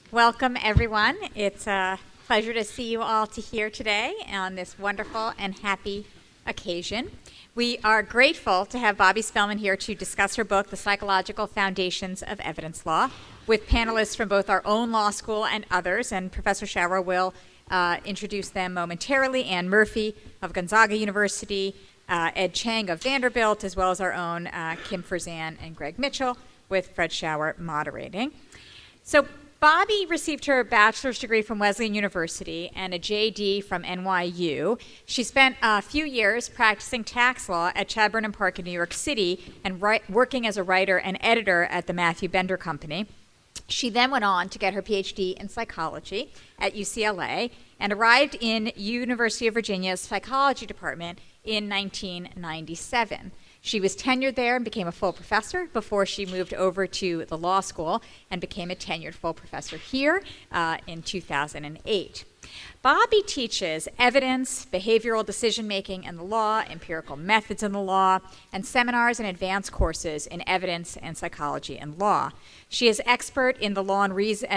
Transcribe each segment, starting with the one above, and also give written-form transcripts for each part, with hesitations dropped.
Welcome, everyone. It's a pleasure to see you all here today on this wonderful and happy occasion. We are grateful to have Bobby Spellman here to discuss her book, The Psychological Foundations of Evidence Law, with panelists from both our own law school and others, and Professor Schauer will introduce them momentarily. Ann Murphy of Gonzaga University, Ed Cheng of Vanderbilt, as well as our own Kim Ferzan and Greg Mitchell, with Fred Schauer moderating. So Bobby received her bachelor's degree from Wesleyan University and a JD from NYU. She spent a few years practicing tax law at Chadbourne & Park in New York City and working as a writer and editor at the Matthew Bender Company. She then went on to get her PhD in psychology at UCLA and arrived in University of Virginia's psychology department in 1997. She was tenured there and became a full professor before she moved over to the law school and became a tenured full professor here in 2008. Bobby teaches evidence, behavioral decision-making in the law, empirical methods in the law, and seminars and advanced courses in evidence and psychology and law. She is expert in the law and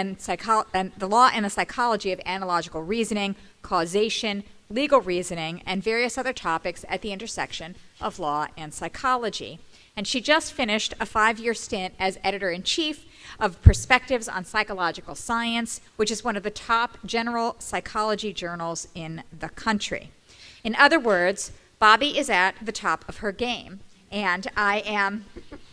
the psychology of analogical reasoning, causation, legal reasoning, and various other topics at the intersection of law and psychology. And she just finished a 5-year stint as editor-in-chief of Perspectives on Psychological Science, which is one of the top general psychology journals in the country. In other words, Bobby is at the top of her game, and I am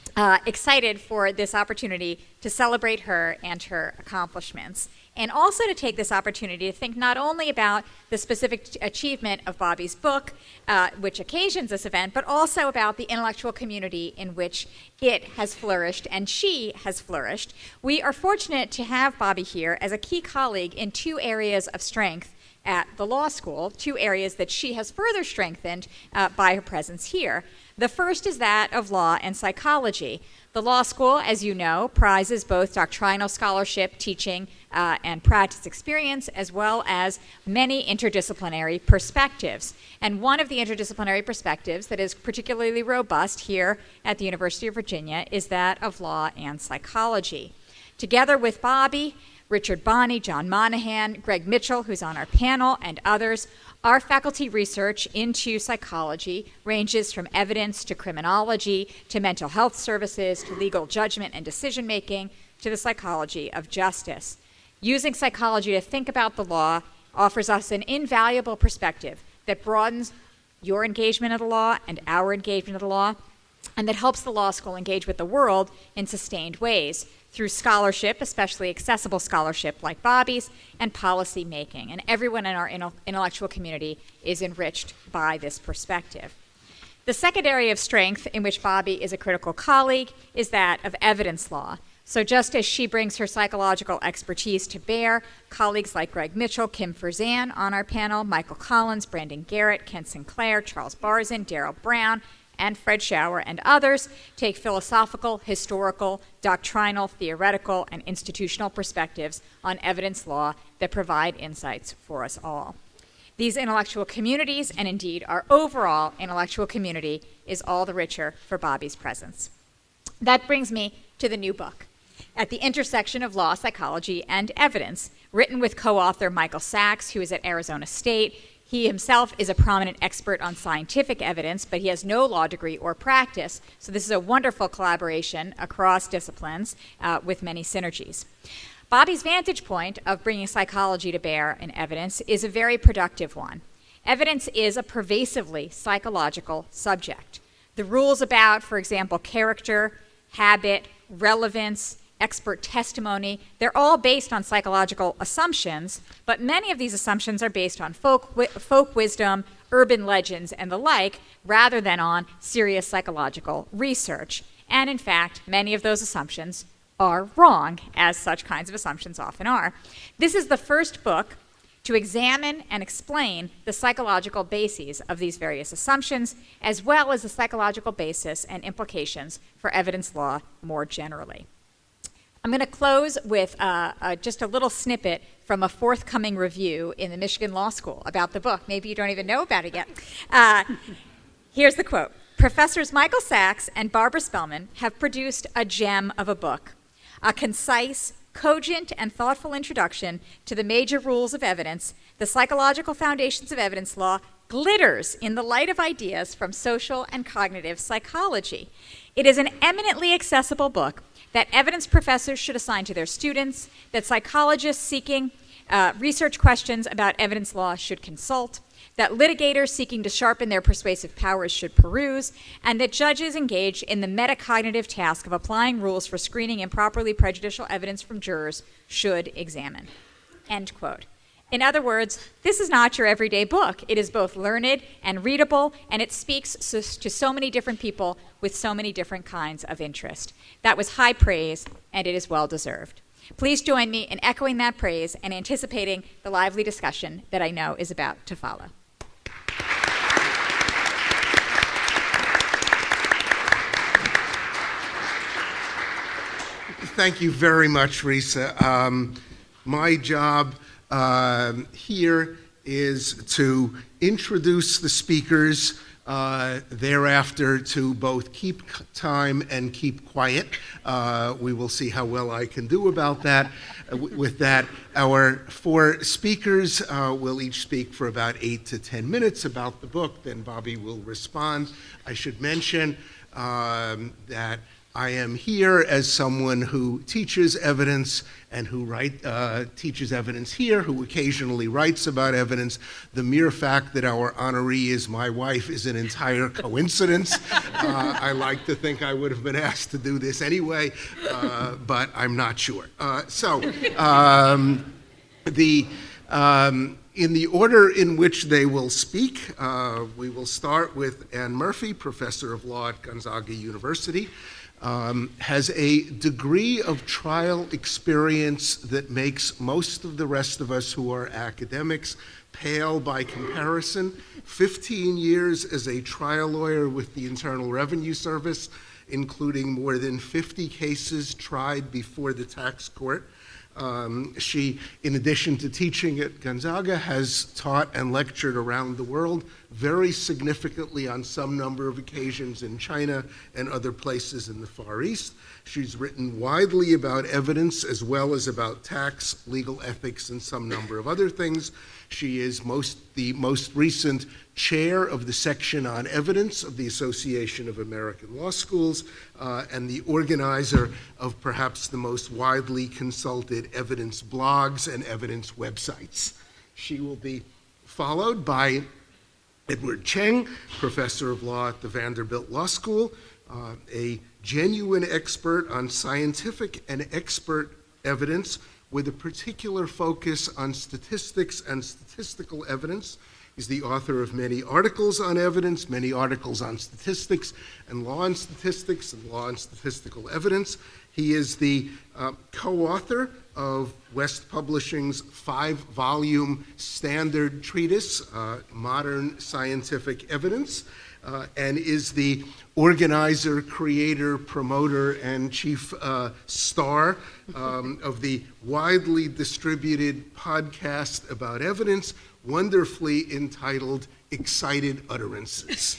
excited for this opportunity to celebrate her and her accomplishments, and also to take this opportunity to think not only about the specific achievement of Bobby's book, which occasions this event, but also about the intellectual community in which it has flourished and she has flourished. We are fortunate to have Bobby here as a key colleague in 2 areas of strength at the law school, 2 areas that she has further strengthened by her presence here. The first is that of law and psychology. The law school, as you know, prizes both doctrinal scholarship, teaching, and practice experience, as well as many interdisciplinary perspectives. And one of the interdisciplinary perspectives that is particularly robust here at the University of Virginia is that of law and psychology. Together with Bobby, Richard Bonney, John Monahan, Greg Mitchell, who's on our panel, and others, our faculty research into psychology ranges from evidence to criminology to mental health services to legal judgment and decision-making to the psychology of justice. Using psychology to think about the law offers us an invaluable perspective that broadens your engagement of the law and our engagement of the law, and that helps the law school engage with the world in sustained ways through scholarship, especially accessible scholarship like Bobby's, and policy making. And everyone in our intellectual community is enriched by this perspective. The second area of strength in which Bobby is a critical colleague is that of evidence law. So just as she brings her psychological expertise to bear, colleagues like Greg Mitchell, Kim Ferzan on our panel, Michael Collins, Brandon Garrett, Ken Sinclair, Charles Barzin, Darrell Brown, and Fred Schauer and others take philosophical, historical, doctrinal, theoretical, and institutional perspectives on evidence law that provide insights for us all. These intellectual communities, and indeed our overall intellectual community, is all the richer for Bobby's presence. That brings me to the new book, At the Intersection of Law, Psychology, and Evidence, written with co-author Michael Sachs, who is at Arizona State. He himself is a prominent expert on scientific evidence, but he has no law degree or practice, so this is a wonderful collaboration across disciplines with many synergies. Bobby's vantage point of bringing psychology to bear in evidence is a very productive one. Evidence is a pervasively psychological subject. The rules about, for example, character, habit, relevance, expert testimony, they're all based on psychological assumptions, but many of these assumptions are based on folk wisdom, urban legends, and the like, rather than on serious psychological research. And in fact, many of those assumptions are wrong, as such kinds of assumptions often are. This is the first book to examine and explain the psychological bases of these various assumptions, as well as the psychological basis and implications for evidence law more generally. I'm going to close with just a little snippet from a forthcoming review in the Michigan Law School about the book. Maybe you don't even know about it yet. Here's the quote. Professors Michael Sachs and Barbara Spellman have produced a gem of a book, a concise, cogent and thoughtful introduction to the major rules of evidence, the psychological foundations of evidence law glitters in the light of ideas from social and cognitive psychology. It is an eminently accessible book that evidence professors should assign to their students, that psychologists seeking research questions about evidence law should consult, that litigators seeking to sharpen their persuasive powers should peruse, and that judges engaged in the metacognitive task of applying rules for screening improperly prejudicial evidence from jurors should examine. End quote. In other words, this is not your everyday book. It is both learned and readable, and it speaks to so many different people with so many different kinds of interest. That was high praise, and it is well deserved. Please join me in echoing that praise and anticipating the lively discussion that I know is about to follow. Thank you very much, Risa. My job here is to introduce the speakers, thereafter to both keep time and keep quiet. We will see how well I can do about that. With that, our four speakers will each speak for about 8 to 10 minutes about the book, then Bobby will respond. I should mention that I am here as someone who teaches evidence and who teaches evidence here, who occasionally writes about evidence. The mere fact that our honoree is my wife is an entire coincidence. I like to think I would have been asked to do this anyway, but I'm not sure. In the order in which they will speak, we will start with Anne Murphy, professor of law at Gonzaga University. Has a degree of trial experience that makes most of the rest of us who are academics pale by comparison. 15 years as a trial lawyer with the Internal Revenue Service, including more than 50 cases tried before the tax court. She, in addition to teaching at Gonzaga, has taught and lectured around the world, very significantly on some number of occasions in China and other places in the Far East. She's written widely about evidence as well as about tax, legal ethics, and some number of other things. She is the most recent chair of the section on evidence of the Association of American Law Schools, and the organizer of perhaps the most widely consulted evidence blogs and evidence websites. She will be followed by Edward Cheng, professor of law at the Vanderbilt Law School, a genuine expert on scientific and expert evidence with a particular focus on statistics and statistical evidence. He's the author of many articles on evidence, many articles on statistics and law and statistics and law and statistical evidence. He is the co-author of West Publishing's 5-volume standard treatise, Modern Scientific Evidence, and is the organizer, creator, promoter, and chief star of the widely distributed podcast about evidence, wonderfully entitled Excited Utterances.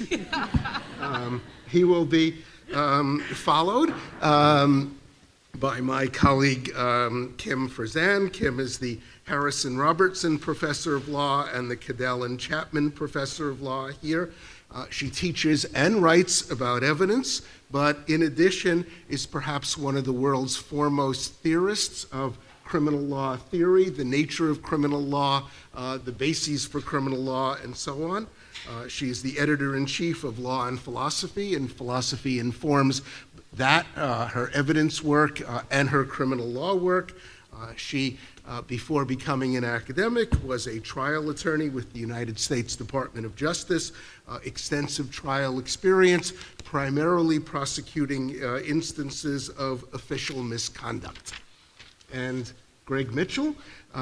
He will be followed by my colleague Kim Ferzan. Kim is the Harrison Robertson Professor of Law and the Cadell and Chapman Professor of Law here. She teaches and writes about evidence, but in addition is perhaps one of the world's foremost theorists of criminal law theory, the nature of criminal law, the bases for criminal law, and so on. She is the editor-in-chief of Law and Philosophy Informs that, her evidence work and her criminal law work. She, before becoming an academic, was a trial attorney with the United States Department of Justice, extensive trial experience, primarily prosecuting instances of official misconduct. And Greg Mitchell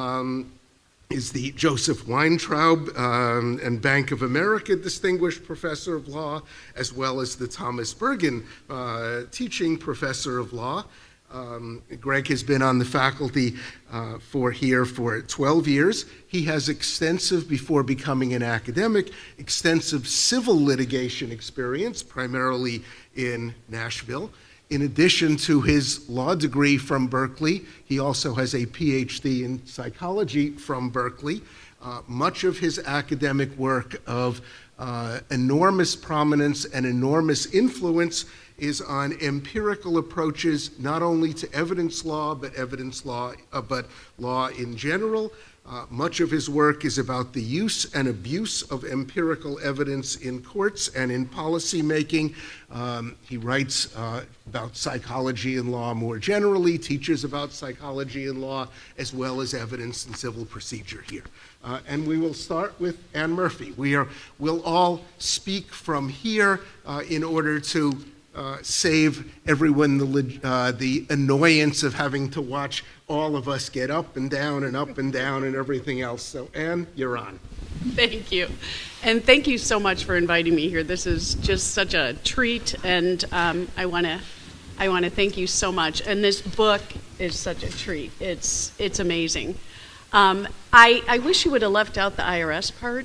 is the Joseph Weintraub and Bank of America Distinguished Professor of Law, as well as the Thomas Bergen Teaching Professor of Law. Greg has been on the faculty for 12 years. He has before becoming an academic, extensive civil litigation experience, primarily in Nashville. In addition to his law degree from Berkeley, he also has a PhD in psychology from Berkeley. Much of his academic work of enormous prominence and enormous influence is on empirical approaches, not only to evidence law, but law in general. Much of his work is about the use and abuse of empirical evidence in courts and in policy making. He writes about psychology and law more generally, teaches about psychology and law, as well as evidence and civil procedure here. And we will start with Anne Murphy. We'll all speak from here in order to save everyone the annoyance of having to watch all of us get up and down and everything else. So Anne, you're on. Thank you. And thank you so much for inviting me here. This is just such a treat, and I want to thank you so much. And this book is such a treat. It's amazing. I wish you would have left out the IRS part.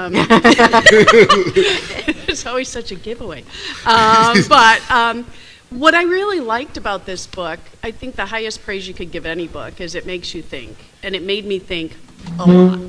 It's always such a giveaway. But what I really liked about this book, I think the highest praise you could give any book is it makes you think. And it made me think a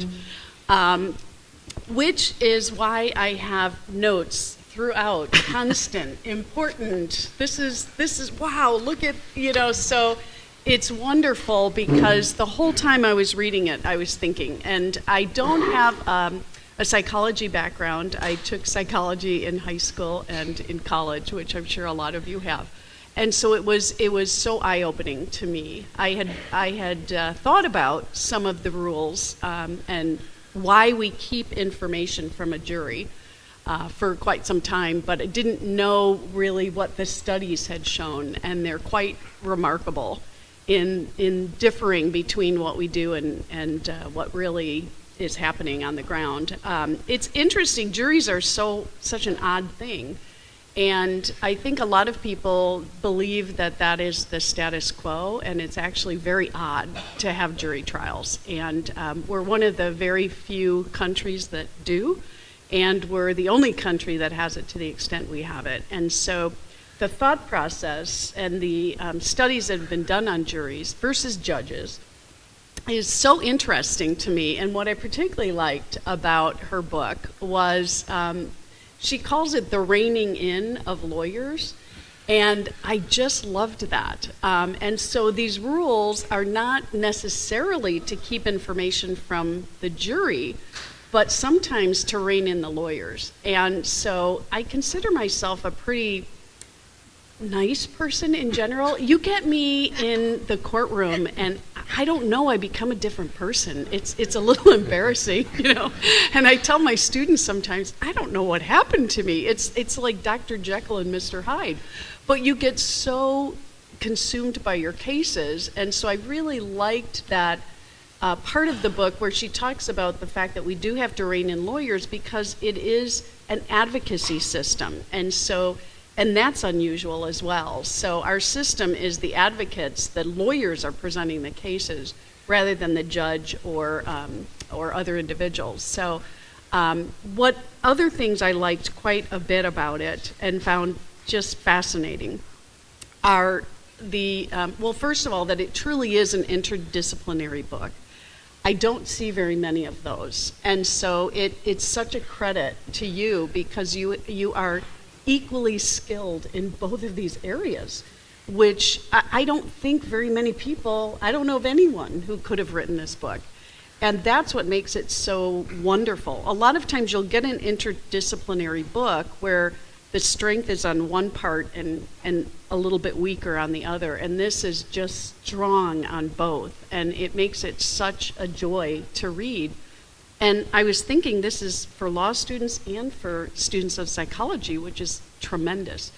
lot, which is why I have notes throughout, constant, important. This is wow, look at, so it's wonderful because the whole time I was reading it, I was thinking. And I don't have a psychology background. I took psychology in high school and in college, which I'm sure a lot of you have. And so it was so eye-opening to me. I had thought about some of the rules and why we keep information from a jury for quite some time, but I didn't know really what the studies had shown, and they're quite remarkable in differing between what we do and what really is happening on the ground. It's interesting, juries are such an odd thing, and I think a lot of people believe that is the status quo, and it's actually very odd to have jury trials. And we're one of the very few countries that do, and we're the only country that has it to the extent we have it. And so the thought process and the studies that have been done on juries versus judges is so interesting to me. And what I particularly liked about her book was she calls it the reining in of lawyers. And I just loved that. And so these rules are not necessarily to keep information from the jury, but sometimes to rein in the lawyers. And so I consider myself a pretty nice person in general. You get me in the courtroom and I don't know, I become a different person. It's a little embarrassing, And I tell my students sometimes, I don't know what happened to me. It's like Dr. Jekyll and Mr. Hyde. But you get so consumed by your cases, and so I really liked that part of the book where she talks about the fact that we do have to rein in lawyers because it is an advocacy system, and that's unusual as well. So our system is the advocates, the lawyers are presenting the cases rather than the judge or other individuals. So what other things I liked quite a bit about it and found just fascinating are well, first of all, that it truly is an interdisciplinary book. I don't see very many of those. And so it's such a credit to you because you are equally skilled in both of these areas, which I don't think very many people, I don't know of anyone who could have written this book. And that's what makes it so wonderful. A lot of times you'll get an interdisciplinary book where the strength is on one part and a little bit weaker on the other. And this is just strong on both. And it makes it such a joy to read. And I was thinking this is for law students and for students of psychology, which is tremendous.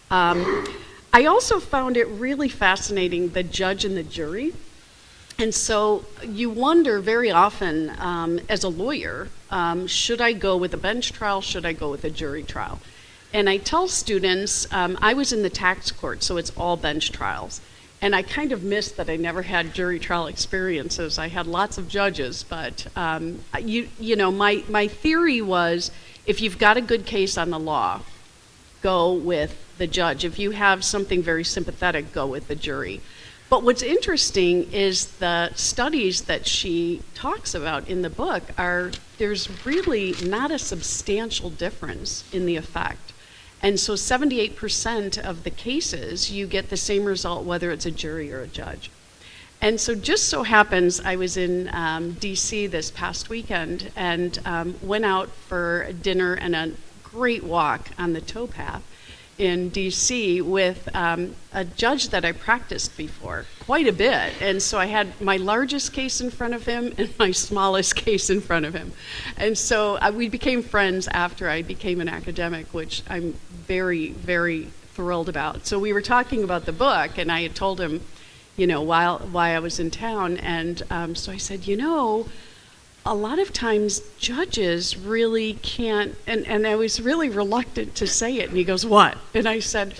I also found it really fascinating, the judge and the jury. And so you wonder very often, as a lawyer, should I go with a bench trial? Should I go with a jury trial? And I tell students, I was in the tax court, so it's all bench trials. And I kind of missed that I never had jury trial experiences. I had lots of judges, but my theory was if you've got a good case on the law, go with the judge. If you have something very sympathetic, go with the jury. But what's interesting is the studies that she talks about in the book there's really not a substantial difference in the effect. And so 78% of the cases, you get the same result whether it's a jury or a judge. And so just so happens I was in DC this past weekend and went out for dinner and a great walk on the towpath in DC with a judge that I practiced before quite a bit. And so I had my largest case in front of him and my smallest case in front of him. And so we became friends after I became an academic, which I'm very, very thrilled about. So we were talking about the book, and I had told him, while I was in town, and so I said, a lot of times judges really can't, and I was really reluctant to say it, and he goes, what? And I said,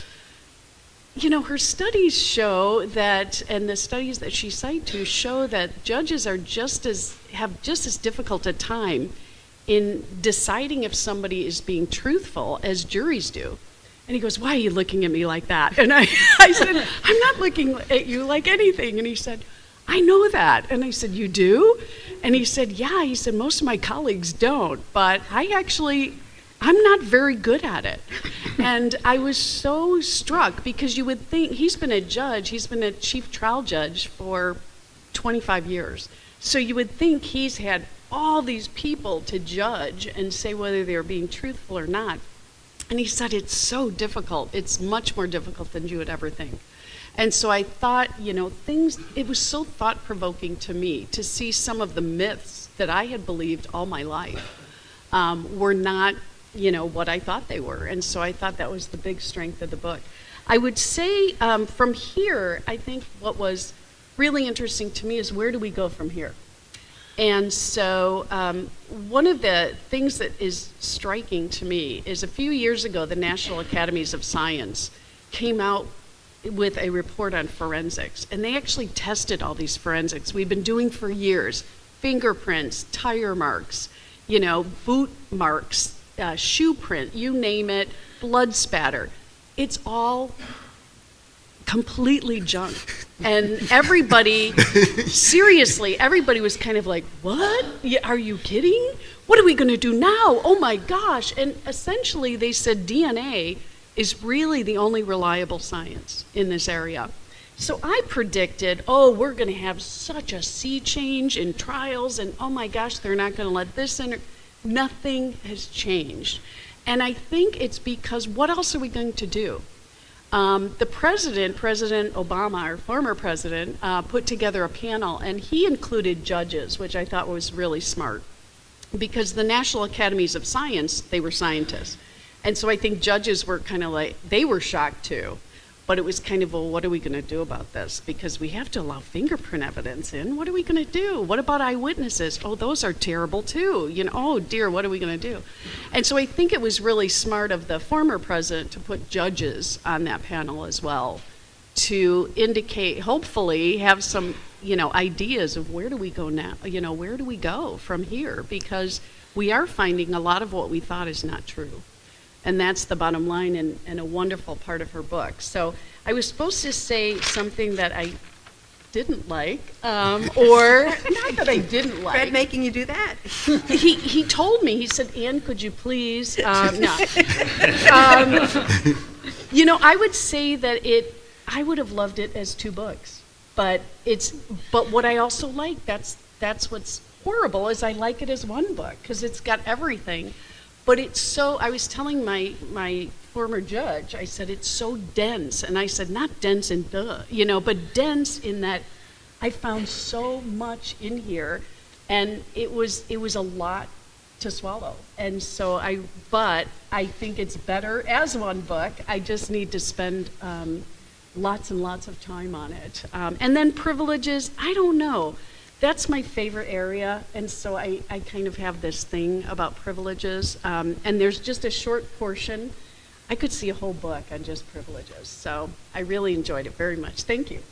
her studies show that, and the studies that she cites to show that judges are have just as difficult a time in deciding if somebody is being truthful as juries do. And he goes, why are you looking at me like that? And I said, I'm not looking at you like anything. And he said, I know that. And I said, you do? And he said, yeah. He said, most of my colleagues don't, but I'm not very good at it. And I was so struck because you would think, he's been a chief trial judge for 25 years. So you would think he's had all these people to judge and say whether they're being truthful or not. And he said, it's so difficult. It's much more difficult than you would ever think. And so I thought, it was so thought-provoking to me to see some of the myths that I had believed all my life were not, what I thought they were. And so I thought that was the big strength of the book. I would say from here, I think what was really interesting to me is where do we go from here? And so one of the things that is striking to me is a few years ago, the National Academies of Science came out with a report on forensics, and they actually tested all these forensics we've been doing for years: fingerprints, tire marks, boot marks, shoe print, you name it, blood spatter. It's all completely junk. And everybody, seriously, everybody was kind of like, what? Are you kidding? What are we going to do now? Oh my gosh. And essentially they said DNA is really the only reliable science in this area. So I predicted, we're going to have such a sea change in trials, and oh my gosh, they're not going to let this in. Nothing has changed. And I think it's because what else are we going to do? The President Obama, our former president, put together a panel, and he included judges, which I thought was really smart, because the National Academies of Science, they were scientists. And so I think judges were kind of like, they were shocked too, but it was kind of, well, what are we going to do about this? Because we have to allow fingerprint evidence in. What are we going to do? What about eyewitnesses? Oh, those are terrible too. Oh dear, what are we going to do? And so I think it was really smart of the former president to put judges on that panel as well, to indicate, hopefully have some, ideas of where do we go now? Where do we go from here? Because we are finding a lot of what we thought is not true. And that's the bottom line and a wonderful part of her book. So I was supposed to say something that I didn't like, or not that I didn't like. Fred making you do that? He told me, he said, Anne, could you please? No. I would say that I would have loved it as 2 books. But what I also like, that's what's horrible, is I like it as 1 book, because it's got everything. But I was telling my former judge, I said, it's so dense. And I said, not dense in but dense in that I found so much in here. And it was a lot to swallow. And so but I think it's better as 1 book. I just need to spend lots and lots of time on it. And then privileges, I don't know. That's my favorite area, and so I kind of have this thing about privileges, and there's just a short portion. I could see a whole book on just privileges, so I really enjoyed it very much. Thank you.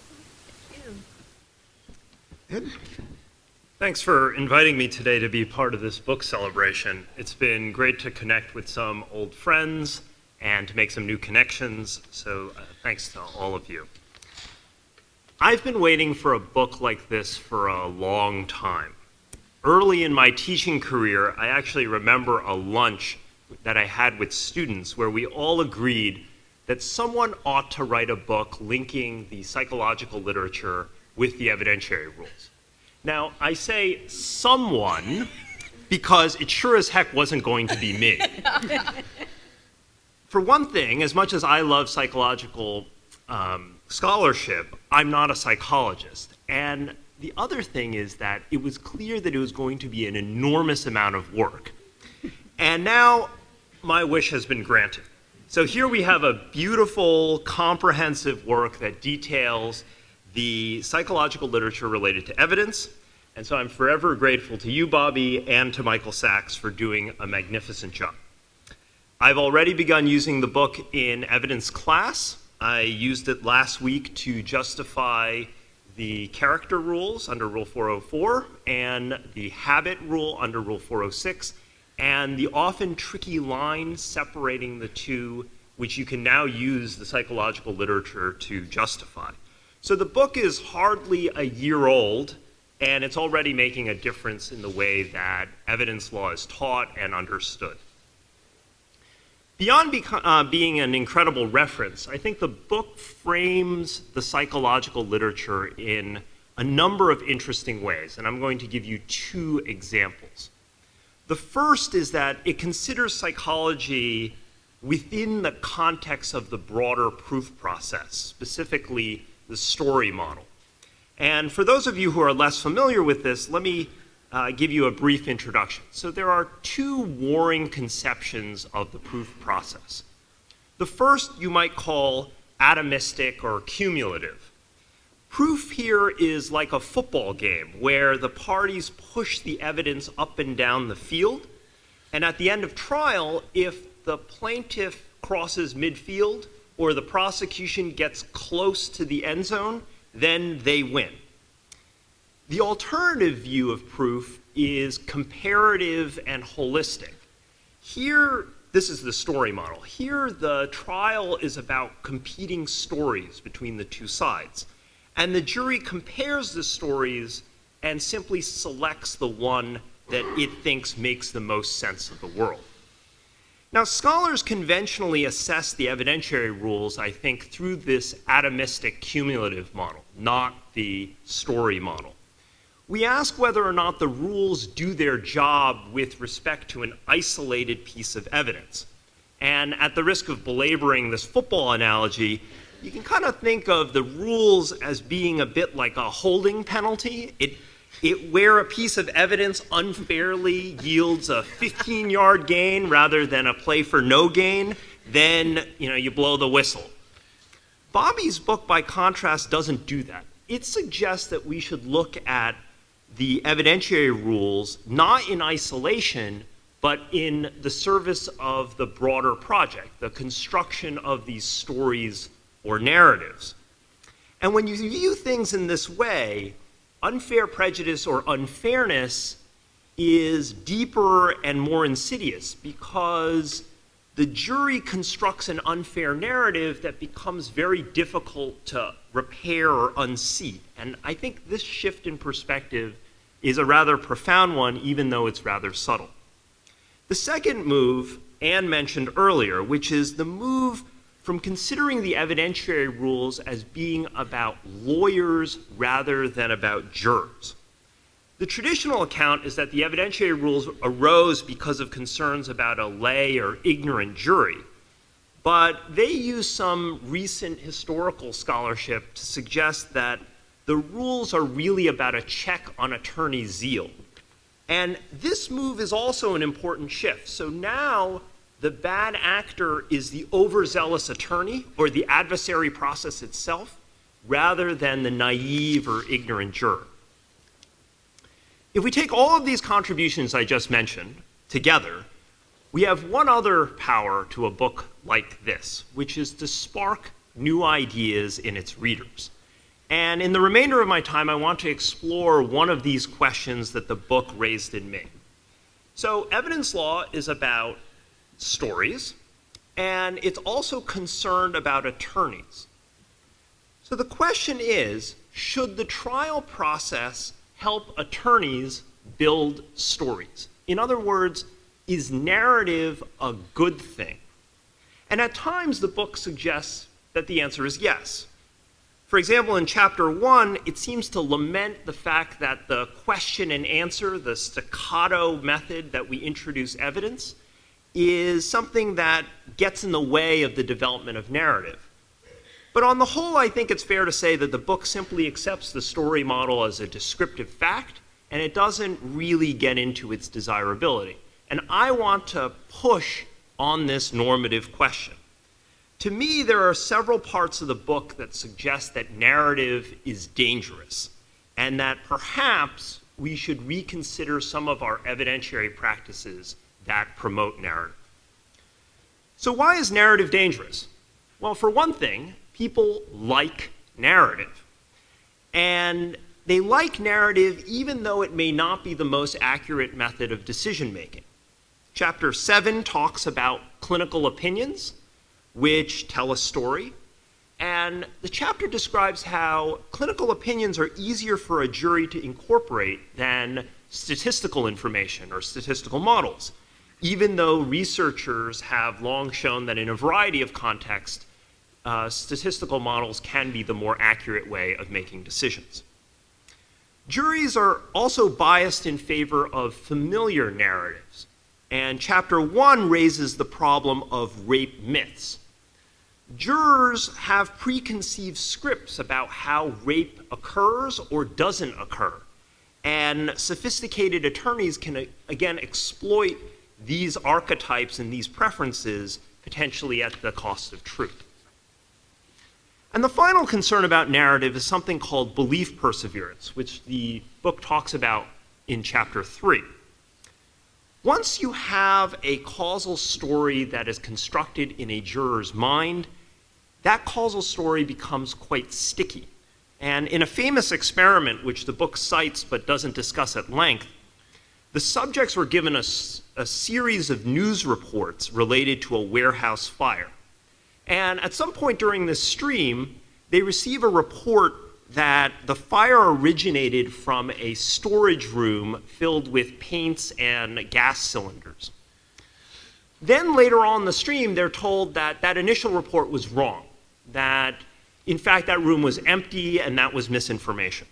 Ed? Thanks for inviting me today to be part of this book celebration. It's been great to connect with some old friends and to make some new connections. So thanks to all of you. I've been waiting for a book like this for a long time. Early in my teaching career, I actually remember a lunch that I had with students where we all agreed that someone ought to write a book linking the psychological literature with the evidentiary rules. Now, I say someone because it sure as heck wasn't going to be me. For one thing, as much as I love psychological scholarship, I'm not a psychologist. And the other thing is that it was clear that it was going to be an enormous amount of work. And now my wish has been granted. So here we have a beautiful, comprehensive work that details the psychological literature related to evidence. And so I'm forever grateful to you, Bobby, and to Michael Sachs for doing a magnificent job. I've already begun using the book in evidence class. I used it last week to justify the character rules under Rule 404 and the habit rule under Rule 406, and the often tricky line separating the two, which you can now use the psychological literature to justify. So the book is hardly a year old, and it's already making a difference in the way that evidence law is taught and understood. Beyond being an incredible reference, I think the book frames the psychological literature in a number of interesting ways, and I'm going to give you two examples. The first is that it considers psychology within the context of the broader proof process, specifically the story model. And for those of you who are less familiar with this, let me give you a brief introduction. So there are two warring conceptions of the proof process. The first you might call atomistic or cumulative. Proof here is like a football game where the parties push the evidence up and down the field, and at the end of trial, if the plaintiff crosses midfield or the prosecution gets close to the end zone, then they win. The alternative view of proof is comparative and holistic. Here, this is the story model. Here, the trial is about competing stories between the two sides. And the jury compares the stories and simply selects the one that it thinks makes the most sense of the world. Now, scholars conventionally assess the evidentiary rules, I think, through this atomistic cumulative model, not the story model. We ask whether or not the rules do their job with respect to an isolated piece of evidence. And at the risk of belaboring this football analogy, you can kind of think of the rules as being a bit like a holding penalty. Where a piece of evidence unfairly yields a 15-yard gain rather than a play for no gain, then you blow the whistle. Bobby's book, by contrast, doesn't do that. It suggests that we should look at the evidentiary rules not in isolation, but in the service of the broader project, the construction of these stories or narratives. And when you view things in this way, unfair prejudice or unfairness is deeper and more insidious because the jury constructs an unfair narrative that becomes very difficult to repair or unseat. And I think this shift in perspective is a rather profound one, even though it's rather subtle. The second move Anne mentioned earlier, which is the move from considering the evidentiary rules as being about lawyers rather than about jurors. The traditional account is that the evidentiary rules arose because of concerns about a lay or ignorant jury, but they use some recent historical scholarship to suggest that the rules are really about a check on attorney zeal. And this move is also an important shift. So now the bad actor is the overzealous attorney or the adversary process itself, rather than the naive or ignorant juror. If we take all of these contributions I just mentioned together, we have one other power to a book like this, which is to spark new ideas in its readers. And in the remainder of my time, I want to explore one of these questions that the book raised in me. So evidence law is about stories, and it's also concerned about attorneys. So the question is, should the trial process help attorneys build stories? In other words, is narrative a good thing? And at times the book suggests that the answer is yes. For example, in chapter 1, it seems to lament the fact that the question and answer, the staccato method that we introduce evidence, is something that gets in the way of the development of narrative. But on the whole, I think it's fair to say that the book simply accepts the story model as a descriptive fact, and it doesn't really get into its desirability. And I want to push on this normative question. To me, there are several parts of the book that suggest that narrative is dangerous, and that perhaps we should reconsider some of our evidentiary practices that promote narrative. So why is narrative dangerous? Well, for one thing, people like narrative. And they like narrative even though it may not be the most accurate method of decision making. Chapter 7 talks about clinical opinions, which tell a story. And the chapter describes how clinical opinions are easier for a jury to incorporate than statistical information or statistical models, even though researchers have long shown that in a variety of contexts, statistical models can be the more accurate way of making decisions. Juries are also biased in favor of familiar narratives, and chapter 1 raises the problem of rape myths. Jurors have preconceived scripts about how rape occurs or doesn't occur, and sophisticated attorneys can again exploit these archetypes and these preferences potentially at the cost of truth. And the final concern about narrative is something called belief perseverance, which the book talks about in chapter 3. Once you have a causal story that is constructed in a juror's mind, that causal story becomes quite sticky. And in a famous experiment, which the book cites but doesn't discuss at length, the subjects were given a series of news reports related to a warehouse fire. And at some point during this stream, they receive a report that the fire originated from a storage room filled with paints and gas cylinders. Then later on in the stream, they're told that that initial report was wrong, that in fact that room was empty and that was misinformation.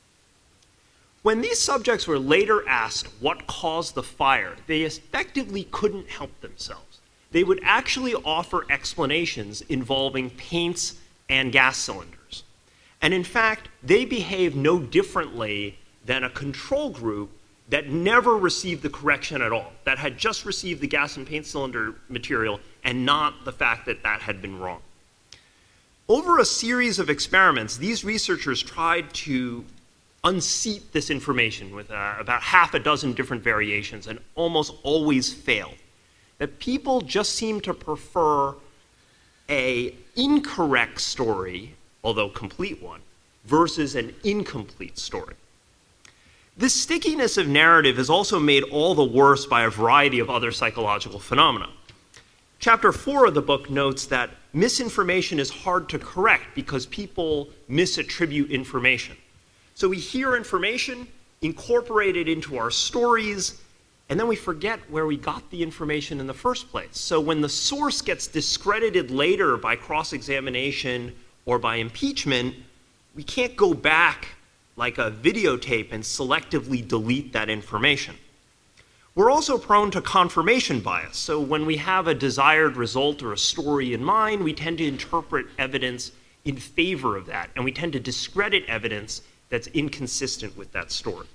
When these subjects were later asked what caused the fire, they effectively couldn't help themselves. They would actually offer explanations involving paints and gas cylinders. And in fact, they behaved no differently than a control group that never received the correction at all, that had just received the gas and paint cylinder material and not the fact that that had been wrong. Over a series of experiments, these researchers tried to unseat this information with about half a dozen different variations and almost always failed. That people just seem to prefer an incorrect story, although complete one, versus an incomplete story. This stickiness of narrative is also made all the worse by a variety of other psychological phenomena. Chapter 4 of the book notes that misinformation is hard to correct because people misattribute information. So we hear information, incorporate it into our stories, and then we forget where we got the information in the first place. So when the source gets discredited later by cross-examination or by impeachment, we can't go back like a videotape and selectively delete that information. We're also prone to confirmation bias. So when we have a desired result or a story in mind, we tend to interpret evidence in favor of that, and we tend to discredit evidence that's inconsistent with that story.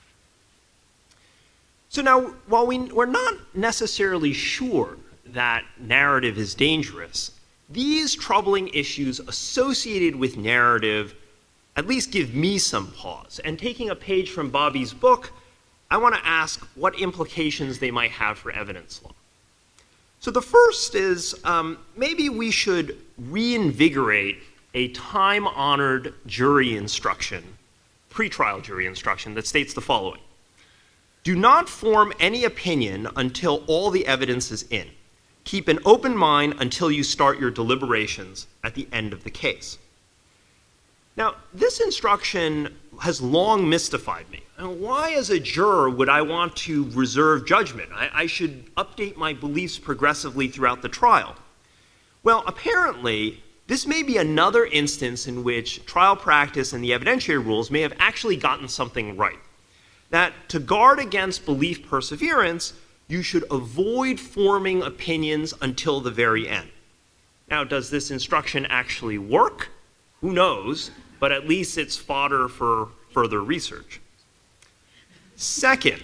So now, while we're not necessarily sure that narrative is dangerous, these troubling issues associated with narrative at least give me some pause. And taking a page from Bobby's book, I want to ask what implications they might have for evidence law. So the first is maybe we should reinvigorate a time-honored jury instruction, pretrial jury instruction, that states the following. Do not form any opinion until all the evidence is in. Keep an open mind until you start your deliberations at the end of the case. Now, this instruction has long mystified me. Why, as a juror, would I want to reserve judgment? I should update my beliefs progressively throughout the trial. Well, apparently, this may be another instance in which trial practice and the evidentiary rules may have actually gotten something right. That to guard against belief perseverance, you should avoid forming opinions until the very end. Now, does this instruction actually work? Who knows, but at least it's fodder for further research. Second,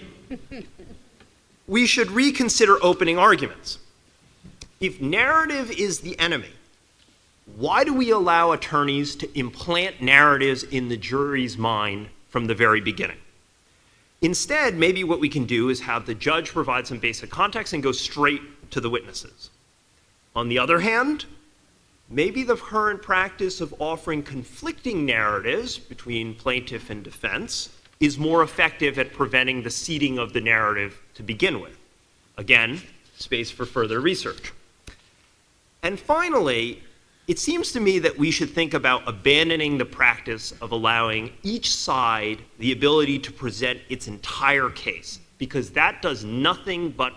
we should reconsider opening arguments. If narrative is the enemy, why do we allow attorneys to implant narratives in the jury's mind from the very beginning? Instead, maybe what we can do is have the judge provide some basic context and go straight to the witnesses. On the other hand, maybe the current practice of offering conflicting narratives between plaintiff and defense is more effective at preventing the seeding of the narrative to begin with. Again, space for further research. And finally, it seems to me that we should think about abandoning the practice of allowing each side the ability to present its entire case, because that does nothing but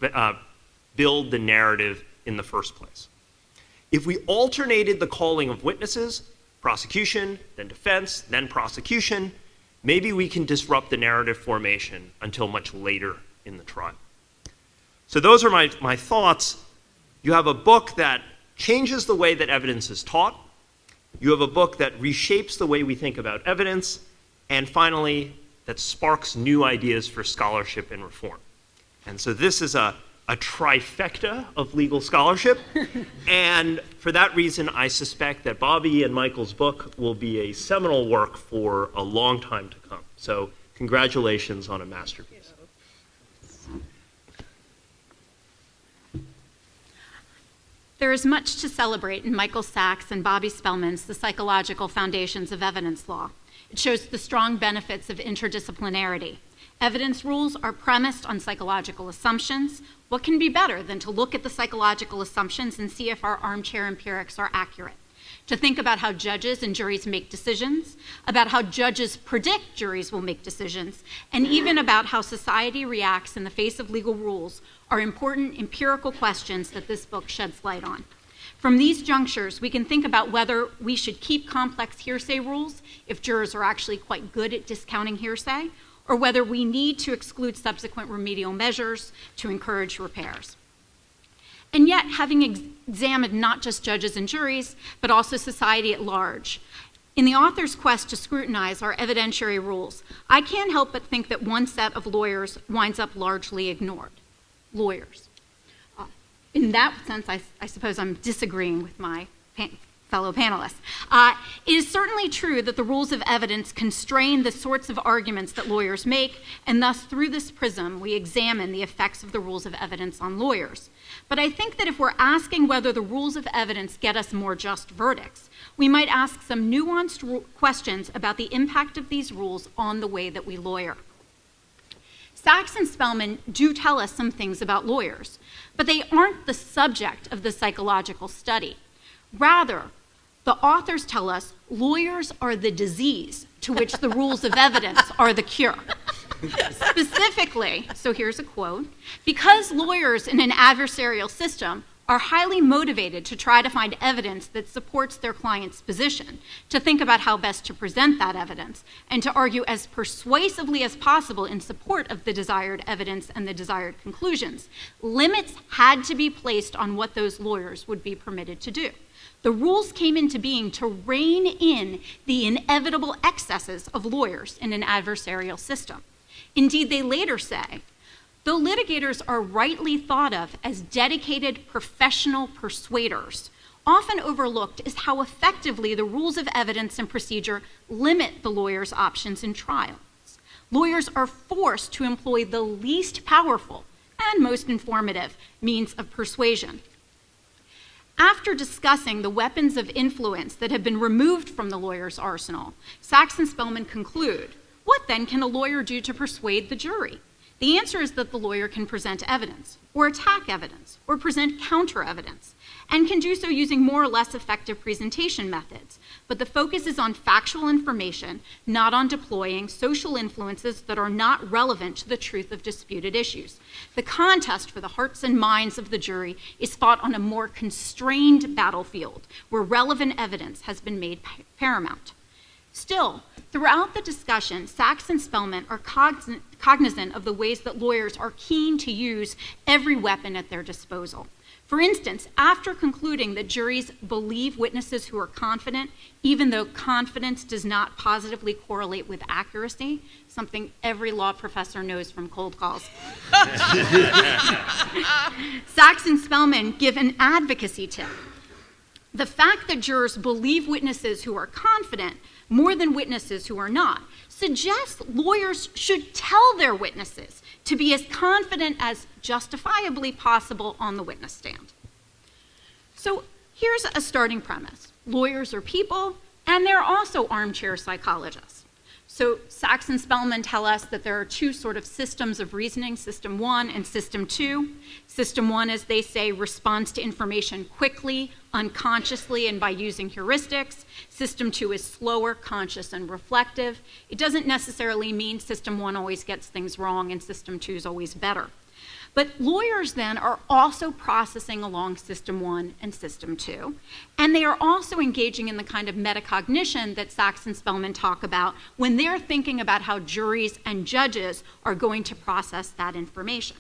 build the narrative in the first place. If we alternated the calling of witnesses, prosecution, then defense, then prosecution, maybe we can disrupt the narrative formation until much later in the trial. So those are my thoughts. You have a book that changes the way that evidence is taught. You have a book that reshapes the way we think about evidence. And finally, that sparks new ideas for scholarship and reform. And so this is a trifecta of legal scholarship. And for that reason, I suspect that Bobby and Michael's book will be a seminal work for a long time to come. So congratulations on a masterpiece. There is much to celebrate in Michael Sachs and Bobby Spellman's The Psychological Foundations of Evidence Law. It shows the strong benefits of interdisciplinarity. Evidence rules are premised on psychological assumptions. What can be better than to look at the psychological assumptions and see if our armchair empirics are accurate? To think about how judges and juries make decisions, about how judges predict juries will make decisions, and even about how society reacts in the face of legal rules are important empirical questions that this book sheds light on. From these junctures, we can think about whether we should keep complex hearsay rules if jurors are actually quite good at discounting hearsay, or whether we need to exclude subsequent remedial measures to encourage repairs. And yet, having examined not just judges and juries, but also society at large, in the author's quest to scrutinize our evidentiary rules, I can't help but think that one set of lawyers winds up largely ignored. Lawyers. In that sense, I suppose I'm disagreeing with my fellow panelists. It is certainly true that the rules of evidence constrain the sorts of arguments that lawyers make, and thus through this prism, we examine the effects of the rules of evidence on lawyers. But I think that if we're asking whether the rules of evidence get us more just verdicts, we might ask some nuanced questions about the impact of these rules on the way that we lawyer. Sachs and Spellman do tell us some things about lawyers, but they aren't the subject of the psychological study. Rather, the authors tell us lawyers are the disease to which the rules of evidence are the cure. Specifically, so here's a quote, because lawyers in an adversarial system are highly motivated to try to find evidence that supports their client's position, to think about how best to present that evidence, and to argue as persuasively as possible in support of the desired evidence and the desired conclusions, limits had to be placed on what those lawyers would be permitted to do. The rules came into being to rein in the inevitable excesses of lawyers in an adversarial system. Indeed, they later say, though litigators are rightly thought of as dedicated professional persuaders, often overlooked is how effectively the rules of evidence and procedure limit the lawyer's options in trials. Lawyers are forced to employ the least powerful and most informative means of persuasion. After discussing the weapons of influence that have been removed from the lawyer's arsenal, Sachs and Spellman conclude, what then can a lawyer do to persuade the jury? The answer is that the lawyer can present evidence, or attack evidence, or present counter evidence, and can do so using more or less effective presentation methods. But the focus is on factual information, not on deploying social influences that are not relevant to the truth of disputed issues. The contest for the hearts and minds of the jury is fought on a more constrained battlefield, where relevant evidence has been made paramount. Still, throughout the discussion, Sachs and Spellman are cognizant of the ways that lawyers are keen to use every weapon at their disposal. For instance, after concluding that juries believe witnesses who are confident, even though confidence does not positively correlate with accuracy, something every law professor knows from cold calls, Sachs and Spellman give an advocacy tip. The fact that jurors believe witnesses who are confident more than witnesses who are not suggests lawyers should tell their witnesses to be as confident as justifiably possible on the witness stand. So here's a starting premise. Lawyers are people, and they're also armchair psychologists. So Sachs and Spellman tell us that there are two sort of systems of reasoning, system 1 and system 2. System 1, as they say, responds to information quickly, unconsciously, and by using heuristics. System 2 is slower, conscious, and reflective. It doesn't necessarily mean system 1 always gets things wrong and system 2 is always better. But lawyers then are also processing along system 1 and system 2, and they are also engaging in the kind of metacognition that Sachs and Spellman talk about when they're thinking about how juries and judges are going to process that information.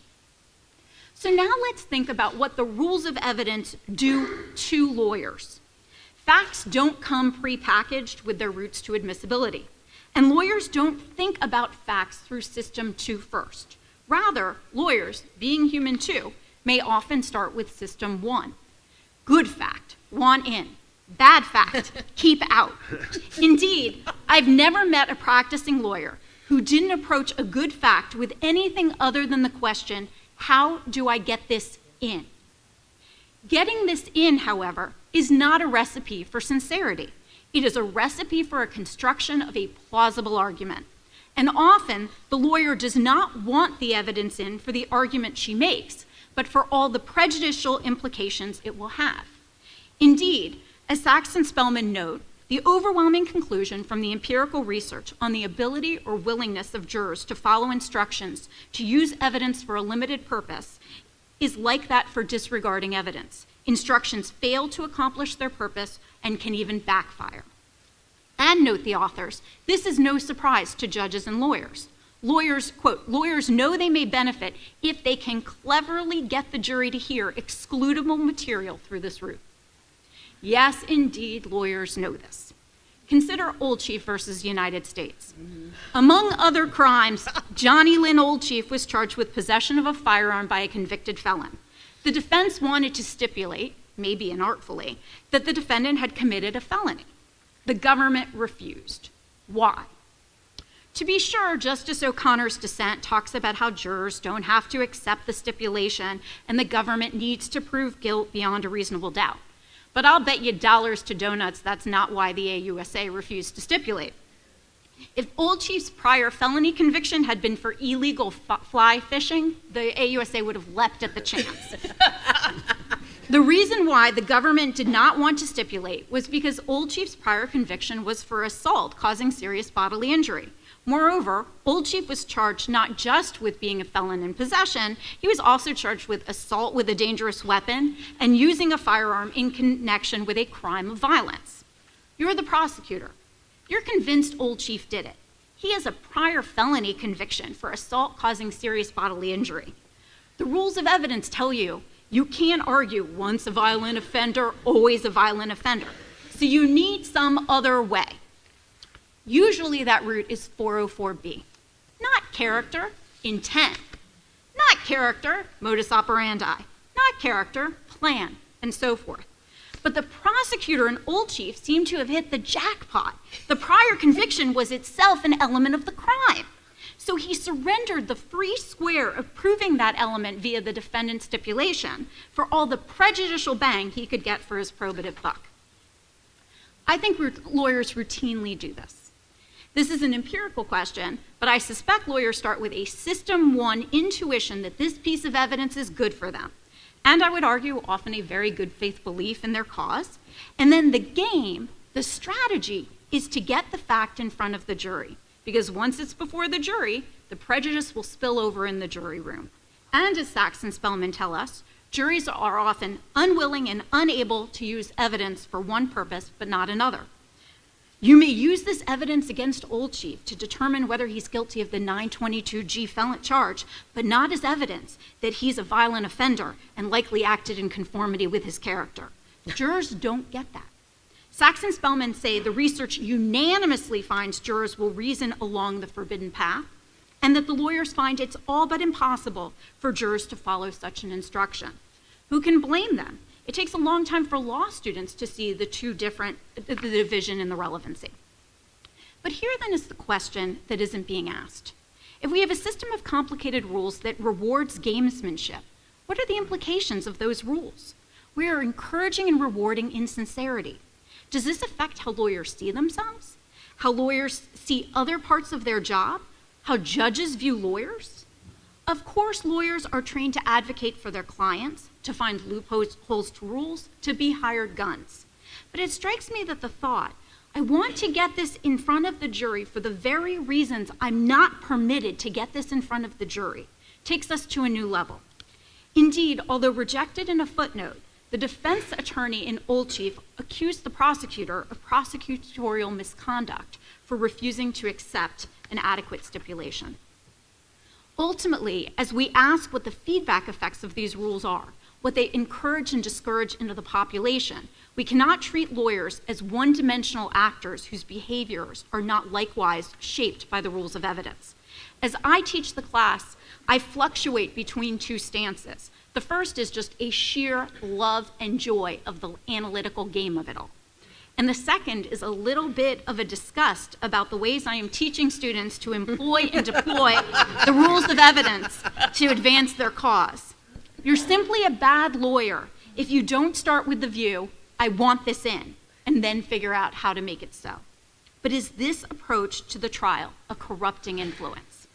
So now let's think about what the rules of evidence do to lawyers. Facts don't come prepackaged with their roots to admissibility, and lawyers don't think about facts through system 2 first. Rather, lawyers, being human too, may often start with system 1. Good fact, want in. Bad fact, keep out. Indeed, I've never met a practicing lawyer who didn't approach a good fact with anything other than the question, how do I get this in? Getting this in, however, is not a recipe for sincerity. It is a recipe for a construction of a plausible argument. And often, the lawyer does not want the evidence in for the argument she makes, but for all the prejudicial implications it will have. Indeed, as Sachs and Spellman note, the overwhelming conclusion from the empirical research on the ability or willingness of jurors to follow instructions to use evidence for a limited purpose is like that for disregarding evidence. Instructions fail to accomplish their purpose and can even backfire. And note the authors, this is no surprise to judges and lawyers. Lawyers, quote, lawyers know they may benefit if they can cleverly get the jury to hear excludable material through this route. Yes, indeed, lawyers know this. Consider Old Chief versus United States. Among other crimes, Johnny Lynn Old Chief was charged with possession of a firearm by a convicted felon. The defense wanted to stipulate, maybe inartfully, that the defendant had committed a felony. The government refused. Why? To be sure, Justice O'Connor's dissent talks about how jurors don't have to accept the stipulation and the government needs to prove guilt beyond a reasonable doubt. But I'll bet you dollars to donuts that's not why the AUSA refused to stipulate. If Old Chief's prior felony conviction had been for illegal fly fishing, the AUSA would have leapt at the chance. The reason why the government did not want to stipulate was because Old Chief's prior conviction was for assault causing serious bodily injury. Moreover, Old Chief was charged not just with being a felon in possession, he was also charged with assault with a dangerous weapon and using a firearm in connection with a crime of violence. You're the prosecutor. You're convinced Old Chief did it. He has a prior felony conviction for assault causing serious bodily injury. The rules of evidence tell you you can't argue once a violent offender, always a violent offender. So you need some other way. Usually that route is 404B. Not character, intent. Not character, modus operandi. Not character, plan, and so forth. But the prosecutor and Old Chief seem to have hit the jackpot. The prior conviction was itself an element of the crime. So he surrendered the free square of proving that element via the defendant's stipulation for all the prejudicial bang he could get for his probative buck. I think lawyers routinely do this. This is an empirical question, but I suspect lawyers start with a System 1 intuition that this piece of evidence is good for them. And I would argue often a very good faith belief in their cause. And then the game, the strategy, is to get the fact in front of the jury. Because once it's before the jury, the prejudice will spill over in the jury room. And as Sachs and Spellman tell us, juries are often unwilling and unable to use evidence for one purpose, but not another. You may use this evidence against Old Chief to determine whether he's guilty of the 922G felon charge, but not as evidence that he's a violent offender and likely acted in conformity with his character. Jurors don't get that. Sachs and Spellman say the research unanimously finds jurors will reason along the forbidden path, and that the lawyers find it's all but impossible for jurors to follow such an instruction. Who can blame them? It takes a long time for law students to see the division and the relevancy. But here then is the question that isn't being asked. If we have a system of complicated rules that rewards gamesmanship, what are the implications of those rules? We are encouraging and rewarding insincerity. Does this affect how lawyers see themselves? How lawyers see other parts of their job? How judges view lawyers? Of course, lawyers are trained to advocate for their clients, to find loopholes to rules, to be hired guns. But it strikes me that the thought, I want to get this in front of the jury for the very reasons I'm not permitted to get this in front of the jury, takes us to a new level. Indeed, although rejected in a footnote, the defense attorney in Old Chief accused the prosecutor of prosecutorial misconduct for refusing to accept an adequate stipulation. Ultimately, as we ask what the feedback effects of these rules are, what they encourage and discourage into the population, we cannot treat lawyers as one-dimensional actors whose behaviors are not likewise shaped by the rules of evidence. As I teach the class, I fluctuate between two stances. The first is just a sheer love and joy of the analytical game of it all. And the second is a little bit of a disgust about the ways I am teaching students to employ and deploy the rules of evidence to advance their cause. You're simply a bad lawyer if you don't start with the view, I want this in, and then figure out how to make it so. But is this approach to the trial a corrupting influence?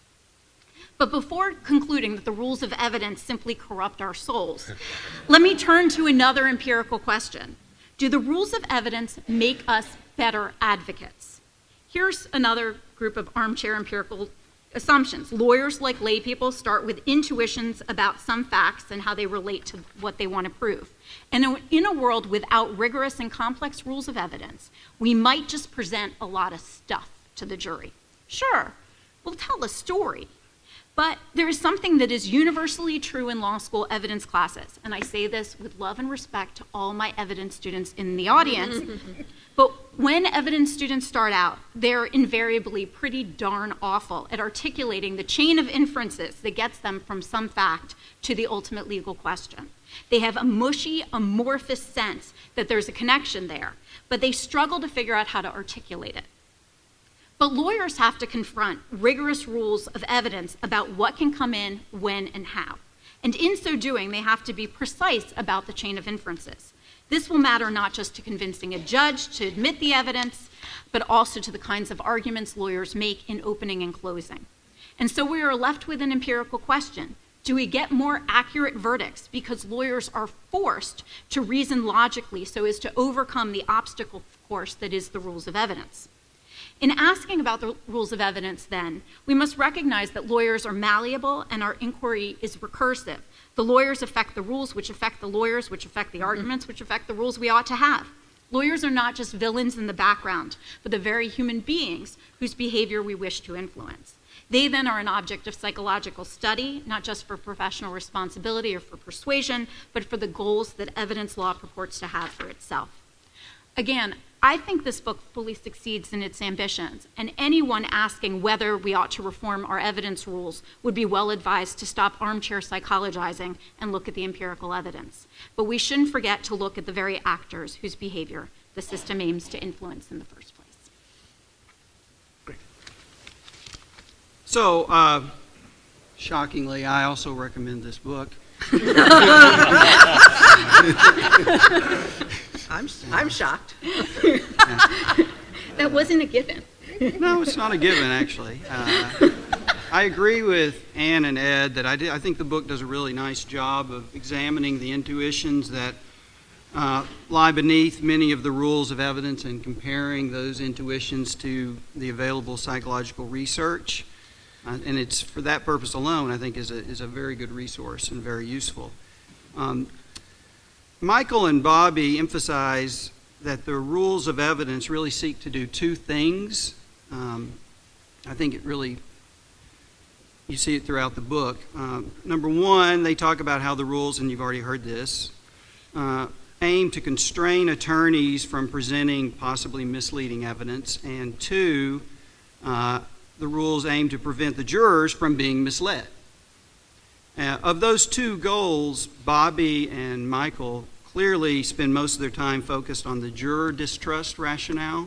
But before concluding that the rules of evidence simply corrupt our souls, let me turn to another empirical question. Do the rules of evidence make us better advocates? Here's another group of armchair empirical assumptions. Lawyers, like lay people, start with intuitions about some facts and how they relate to what they want to prove. And in a world without rigorous and complex rules of evidence, we might just present a lot of stuff to the jury. Sure, we'll tell a story. But there is something that is universally true in law school evidence classes, and I say this with love and respect to all my evidence students in the audience, but when evidence students start out, they're invariably pretty darn awful at articulating the chain of inferences that gets them from some fact to the ultimate legal question. They have a mushy, amorphous sense that there's a connection there, but they struggle to figure out how to articulate it. But lawyers have to confront rigorous rules of evidence about what can come in, when, and how. And in so doing, they have to be precise about the chain of inferences. This will matter not just to convincing a judge to admit the evidence, but also to the kinds of arguments lawyers make in opening and closing. And so we are left with an empirical question. Do we get more accurate verdicts because lawyers are forced to reason logically so as to overcome the obstacle course that is the rules of evidence? In asking about the rules of evidence, then, we must recognize that lawyers are malleable and our inquiry is recursive. The lawyers affect the rules, which affect the lawyers, which affect the arguments, which affect the rules we ought to have. Lawyers are not just villains in the background, but the very human beings whose behavior we wish to influence. They then are an object of psychological study, not just for professional responsibility or for persuasion, but for the goals that evidence law purports to have for itself. Again, I think this book fully succeeds in its ambitions, and anyone asking whether we ought to reform our evidence rules would be well advised to stop armchair psychologizing and look at the empirical evidence. But we shouldn't forget to look at the very actors whose behavior the system aims to influence in the first place. Great. So, shockingly, I also recommend this book. I'm shocked. That wasn't a given. No, it's not a given, actually. I agree with Ann and Ed that I think the book does a really nice job of examining the intuitions that lie beneath many of the rules of evidence and comparing those intuitions to the available psychological research. And it's for that purpose alone, I think, is a very good resource and very useful. Michael and Bobby emphasize that the rules of evidence really seek to do two things. I think it really, you see it throughout the book. Number one, they talk about how the rules, and you've already heard this, aim to constrain attorneys from presenting possibly misleading evidence, and two, the rules aim to prevent the jurors from being misled. Of those two goals, Bobby and Michael clearly spend most of their time focused on the juror distrust rationale,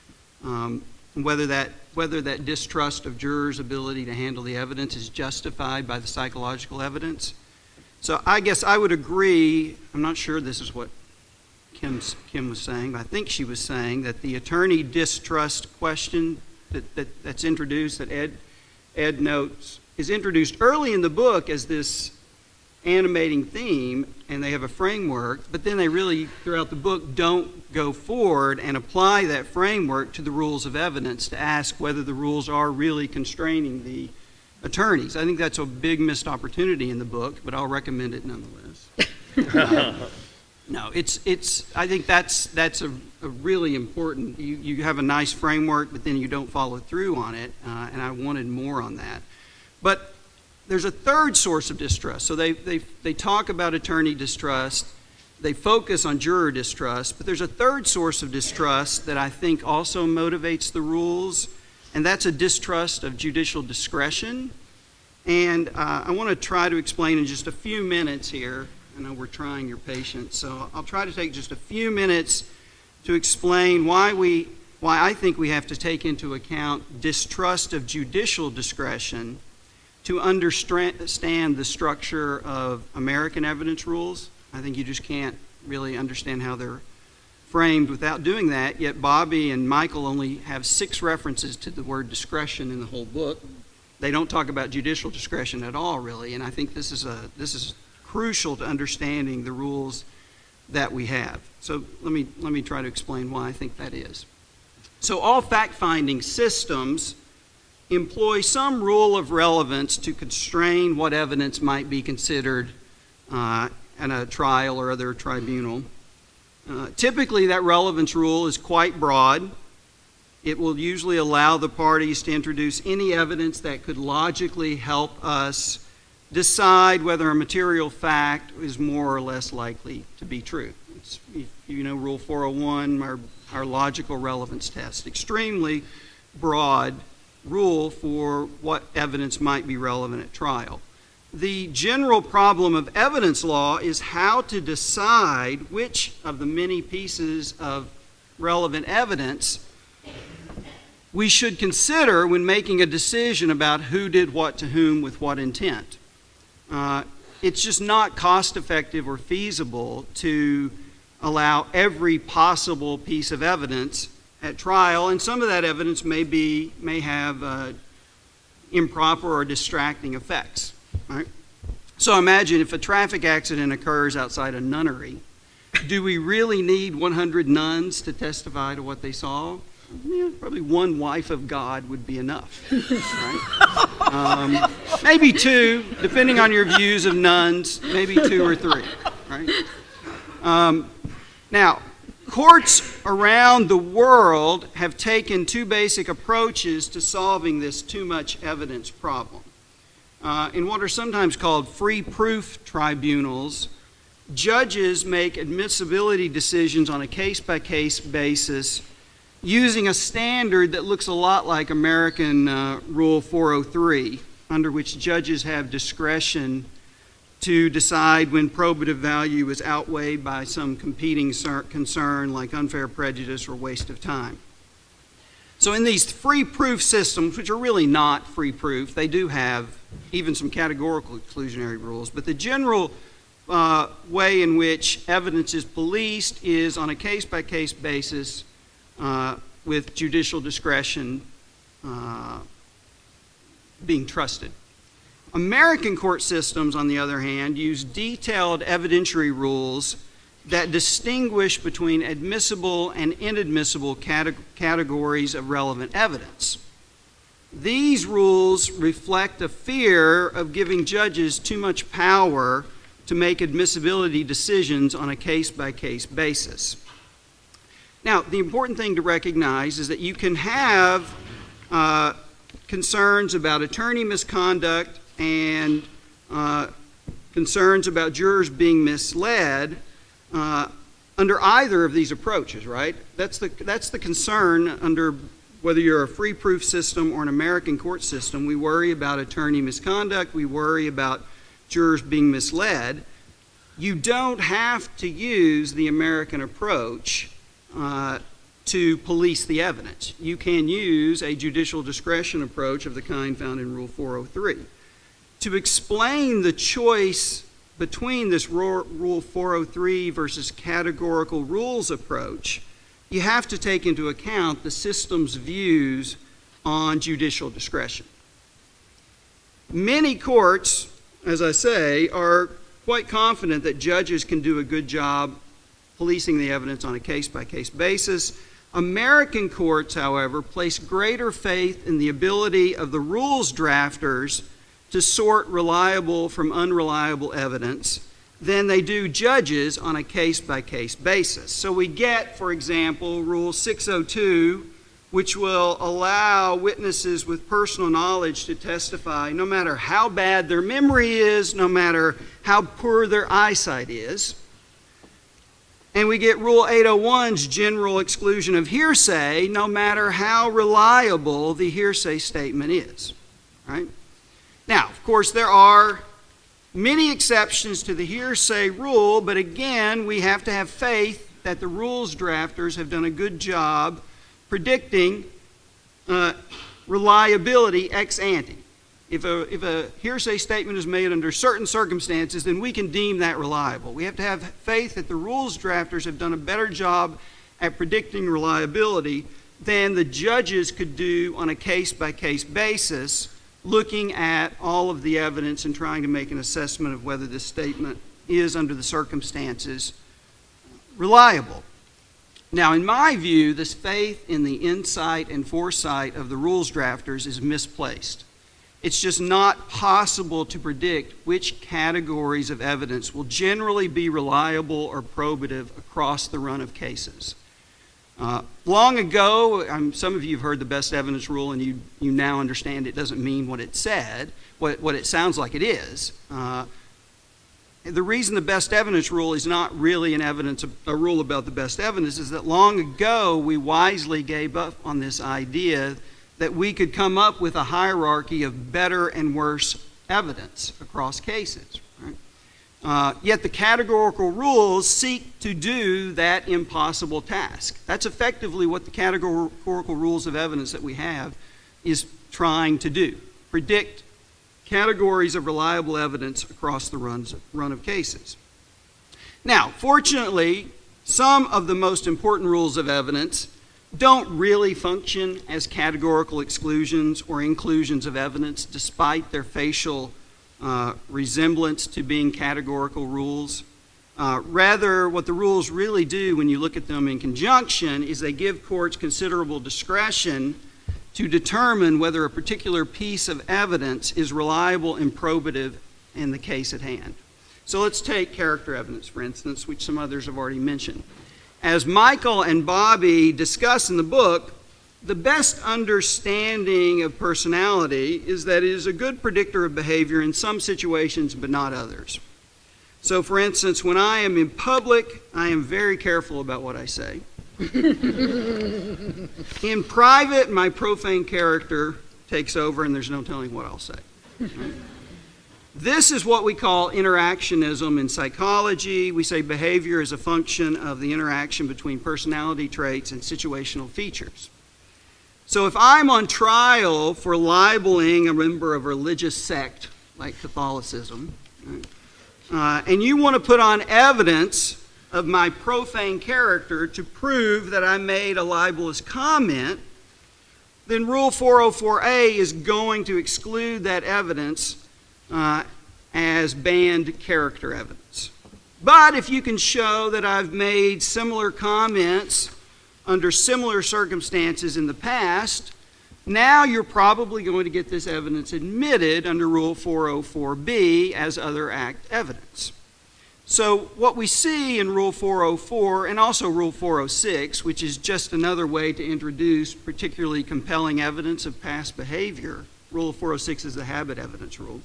whether that distrust of jurors' ability to handle the evidence is justified by the psychological evidence. So I guess I would agree, I'm not sure this is what Kim was saying, but I think she was saying that the attorney distrust question that's introduced, that Ed notes, is introduced early in the book as this animating theme, and they have a framework, but then they really, throughout the book, don't go forward and apply that framework to the rules of evidence to ask whether the rules are really constraining the attorneys. I think that's a big missed opportunity in the book, but I'll recommend it nonetheless. No, I think that's a really important, you have a nice framework, but then you don't follow through on it, and I wanted more on that. But there's a third source of distrust. So they talk about attorney distrust, they focus on juror distrust, but there's a third source of distrust that I think also motivates the rules, and that's a distrust of judicial discretion. And I want to try to explain in just a few minutes here. I know we're trying your patience, so I'll try to take just a few minutes to explain why I think we have to take into account distrust of judicial discretion to understand the structure of American evidence rules. I think you just can't really understand how they're framed without doing that, yet Bobby and Michael only have 6 references to the word discretion in the whole book. They don't talk about judicial discretion at all, really, and I think this is crucial to understanding the rules that we have. So let me try to explain why I think that is. So all fact-finding systems employ some rule of relevance to constrain what evidence might be considered in a trial or other tribunal. Typically, that relevance rule is quite broad. It will usually allow the parties to introduce any evidence that could logically help us decide whether a material fact is more or less likely to be true. It's, you know, Rule 401, our logical relevance test. Extremely broad rule for what evidence might be relevant at trial. The general problem of evidence law is how to decide which of the many pieces of relevant evidence we should consider when making a decision about who did what to whom with what intent. It's just not cost-effective or feasible to allow every possible piece of evidence at trial, and some of that evidence may have improper or distracting effects. Right? So imagine if a traffic accident occurs outside a nunnery, do we really need 100 nuns to testify to what they saw? Yeah, probably one wife of God would be enough, right? Maybe 2, depending on your views of nuns, maybe 2 or 3, right? Now, courts around the world have taken 2 basic approaches to solving this too much evidence problem. In what are sometimes called free proof tribunals, judges make admissibility decisions on a case-by-case basis using a standard that looks a lot like American Rule 403, under which judges have discretion to decide when probative value is outweighed by some competing concern like unfair prejudice or waste of time. So in these free proof systems, which are really not free proof, they do have even some categorical exclusionary rules, but the general way in which evidence is policed is on a case-by-case basis with judicial discretion being trusted. American court systems, on the other hand, use detailed evidentiary rules that distinguish between admissible and inadmissible categories of relevant evidence. These rules reflect a fear of giving judges too much power to make admissibility decisions on a case-by-case basis. Now, the important thing to recognize is that you can have concerns about attorney misconduct and concerns about jurors being misled under either of these approaches, right? That's the concern under whether you're a free proof system or an American court system. We worry about attorney misconduct. We worry about jurors being misled. You don't have to use the American approach to police the evidence. You can use a judicial discretion approach of the kind found in Rule 403. To explain the choice between this Rule 403 versus categorical rules approach, you have to take into account the system's views on judicial discretion. Many courts, as I say, are quite confident that judges can do a good job policing the evidence on a case-by-case basis. American courts, however, place greater faith in the ability of the rules drafters to sort reliable from unreliable evidence than they do judges on a case-by-case basis. So we get, for example, Rule 602, which will allow witnesses with personal knowledge to testify no matter how bad their memory is, no matter how poor their eyesight is. And we get Rule 801's general exclusion of hearsay, no matter how reliable the hearsay statement is, right? Now, of course, there are many exceptions to the hearsay rule, but again, we have to have faith that the rules drafters have done a good job predicting reliability ex ante. If a hearsay statement is made under certain circumstances, then we can deem that reliable. We have to have faith that the rules drafters have done a better job at predicting reliability than the judges could do on a case-by-case basis, looking at all of the evidence and trying to make an assessment of whether this statement is, under the circumstances, reliable. Now, in my view, this faith in the insight and foresight of the rules drafters is misplaced. It's just not possible to predict which categories of evidence will generally be reliable or probative across the run of cases. Long ago, some of you have heard the best evidence rule, and you now understand it doesn't mean what it said, what it sounds like it is. The reason the best evidence rule is not really a rule about the best evidence is that long ago we wisely gave up on this idea that we could come up with a hierarchy of better and worse evidence across cases. Right? Yet the categorical rules seek to do that impossible task. That's effectively what the categorical rules of evidence that we have is trying to do. Predict categories of reliable evidence across the run of cases. Now, fortunately, some of the most important rules of evidence don't really function as categorical exclusions or inclusions of evidence, despite their facial resemblance to being categorical rules. Rather, what the rules really do when you look at them in conjunction is they give courts considerable discretion to determine whether a particular piece of evidence is reliable and probative in the case at hand. So let's take character evidence, for instance, which some others have already mentioned. As Michael and Bobby discuss in the book, the best understanding of personality is that it is a good predictor of behavior in some situations, but not others. So, for instance, when I am in public, I am very careful about what I say. In private, my profane character takes over, and there's no telling what I'll say. Right? This is what we call interactionism in psychology. We say behavior is a function of the interaction between personality traits and situational features. So if I'm on trial for libeling a member of a religious sect like Catholicism, right, and you want to put on evidence of my profane character to prove that I made a libelous comment, then Rule 404A is going to exclude that evidence as banned character evidence. But if you can show that I've made similar comments under similar circumstances in the past, now you're probably going to get this evidence admitted under Rule 404B as other act evidence. So what we see in Rule 404 and also Rule 406, which is just another way to introduce particularly compelling evidence of past behavior, Rule 406 is the habit evidence rule.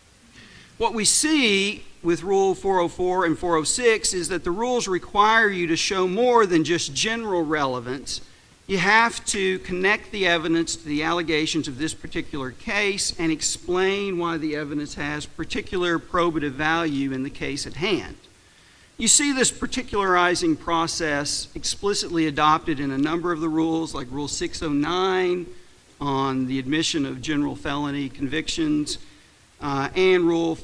What we see with Rule 404 and 406 is that the rules require you to show more than just general relevance. You have to connect the evidence to the allegations of this particular case and explain why the evidence has particular probative value in the case at hand. You see this particularizing process explicitly adopted in a number of the rules, like Rule 609 on the admission of general felony convictions, and Rule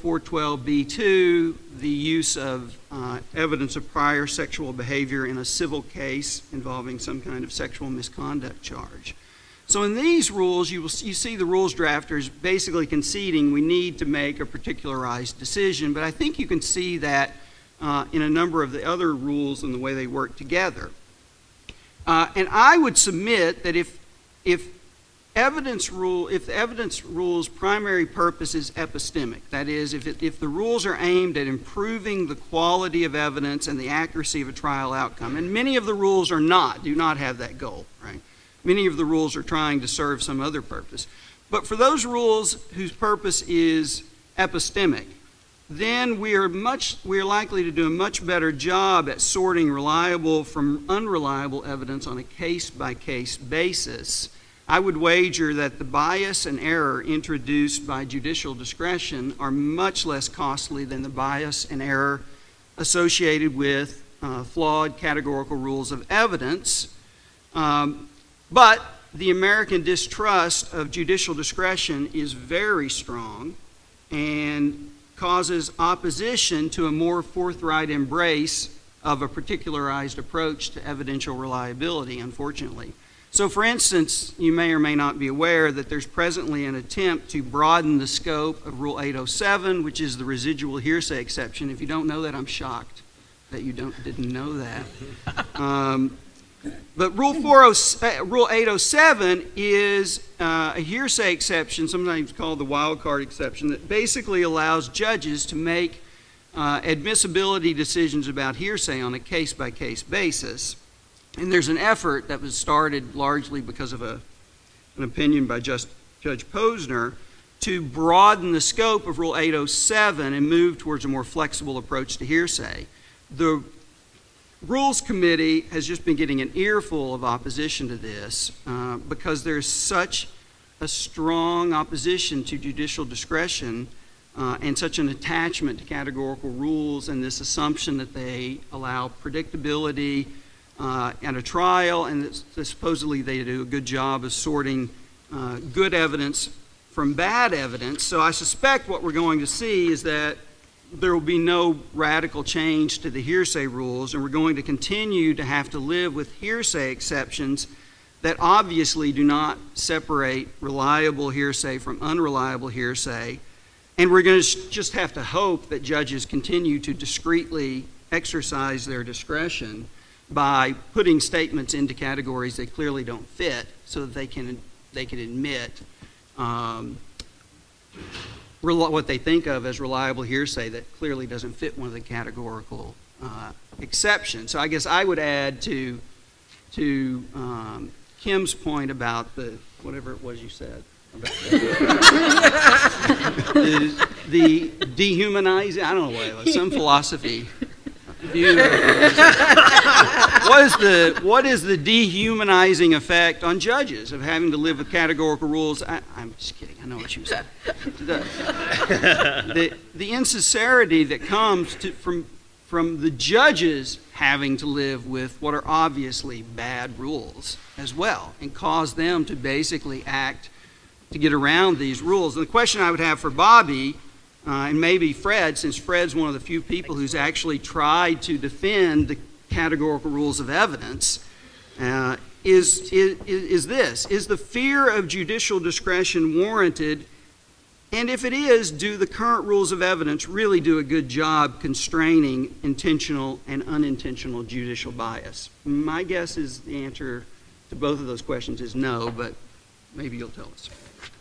412B2, the use of evidence of prior sexual behavior in a civil case involving some kind of sexual misconduct charge. So in these rules, you see the rules drafters basically conceding we need to make a particularized decision, but I think you can see that in a number of the other rules and the way they work together. And I would submit that if the evidence rule's primary purpose is epistemic, that is, if the rules are aimed at improving the quality of evidence and the accuracy of a trial outcome, and many of the rules do not have that goal, right? Many of the rules are trying to serve some other purpose. But for those rules whose purpose is epistemic, then we are likely to do a much better job at sorting reliable from unreliable evidence on a case-by-case basis. I would wager that the bias and error introduced by judicial discretion are much less costly than the bias and error associated with flawed categorical rules of evidence. But the American distrust of judicial discretion is very strong and causes opposition to a more forthright embrace of a particularized approach to evidential reliability, unfortunately. So, for instance, you may or may not be aware that there's presently an attempt to broaden the scope of Rule 807, which is the residual hearsay exception. If you don't know that, I'm shocked that you didn't know that. But Rule 807 is a hearsay exception, sometimes called the wild card exception, that basically allows judges to make admissibility decisions about hearsay on a case-by-case basis. And there's an effort that was started largely because of an opinion by Judge Posner to broaden the scope of Rule 807 and move towards a more flexible approach to hearsay. The Rules Committee has just been getting an earful of opposition to this because there's such a strong opposition to judicial discretion and such an attachment to categorical rules and this assumption that they allow predictability at a trial, and that supposedly they do a good job of sorting good evidence from bad evidence. So I suspect what we're going to see is that there will be no radical change to the hearsay rules, and we're going to continue to have to live with hearsay exceptions that obviously do not separate reliable hearsay from unreliable hearsay. And we're going to just have to hope that judges continue to discreetly exercise their discretion by putting statements into categories they clearly don't fit so that they can admit what they think of as reliable hearsay that clearly doesn't fit one of the categorical exceptions. So I guess I would add to Kim's point about the, whatever it was you said, about the dehumanizing, I don't know what it was, some philosophy. What is the dehumanizing effect on judges of having to live with categorical rules? I'm just kidding. I know what you said. The insincerity that comes from the judges having to live with what are obviously bad rules as well, and cause them to basically act to get around these rules. And the question I would have for Bobby, and maybe Fred, since Fred's one of the few people who's actually tried to defend the categorical rules of evidence, is this: is the fear of judicial discretion warranted? And if it is, do the current rules of evidence really do a good job constraining intentional and unintentional judicial bias? My guess is the answer to both of those questions is no, but maybe you'll tell us.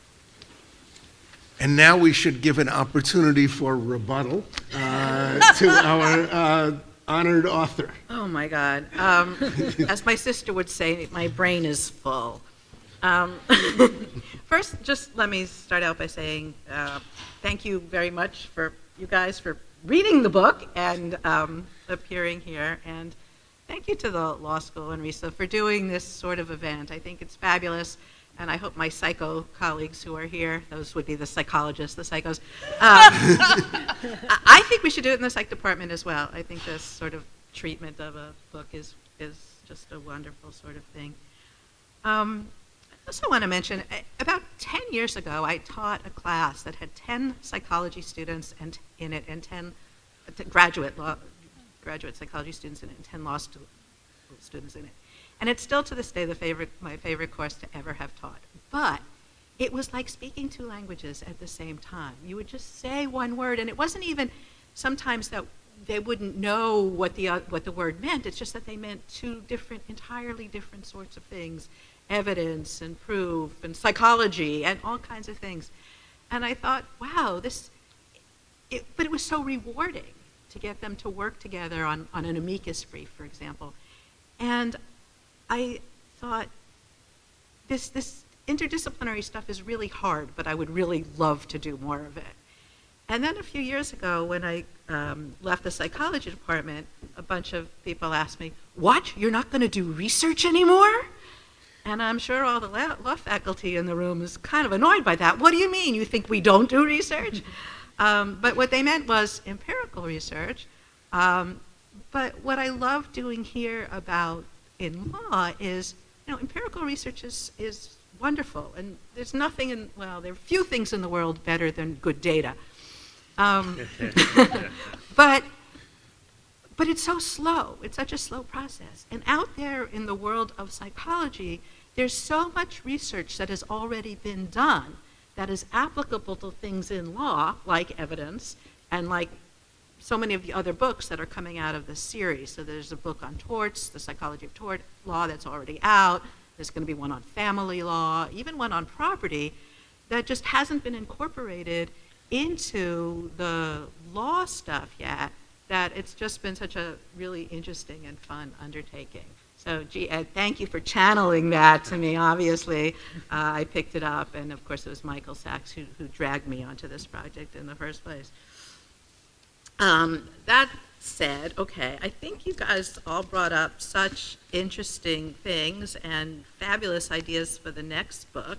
And now we should give an opportunity for rebuttal to our honored author. Oh my God. As my sister would say, my brain is full. First, just let me start out by saying thank you very much for you guys for reading the book and appearing here. And thank you to the law school and Risa for doing this sort of event. I think it's fabulous. And I hope my psycho colleagues who are here, those would be the psychologists, the psychos, I think we should do it in the psych department as well. I think this sort of treatment of a book is just a wonderful sort of thing. I also want to mention, about 10 years ago, I taught a class that had 10 psychology students in it and 10 graduate psychology students in it and 10 law students in it. And it's still to this day my favorite course to ever have taught. But it was like speaking two languages at the same time. You would just say one word, and it wasn't even sometimes that they wouldn't know what the word meant. It's just that they meant two entirely different sorts of things: evidence and proof and psychology and all kinds of things. And I thought, wow, but it was so rewarding to get them to work together on an amicus brief, for example. And I thought, this interdisciplinary stuff is really hard, but I would really love to do more of it. And then a few years ago, when I left the psychology department, a bunch of people asked me, "What? You're not going to do research anymore?" And I'm sure all the law faculty in the room is kind of annoyed by that. What do you mean? You think we don't do research? But what they meant was empirical research. But what I love doing here in law is, empirical research is wonderful, and there's nothing there are few things in the world better than good data. But it's so slow. It's such a slow process. And out there in the world of psychology, there's so much research that has already been done that is applicable to things in law, like evidence, and like so many of the other books that are coming out of this series. So there's a book on torts, the psychology of tort law, that's already out. There's going to be one on family law, even one on property, that just hasn't been incorporated into the law stuff yet, that it's just been such a really interesting and fun undertaking. So, gee, Ed, thank you for channeling that to me, obviously. I picked it up, and of course it was Michael Sachs who dragged me onto this project in the first place. That said, okay, I think you guys all brought up such interesting things and fabulous ideas for the next book.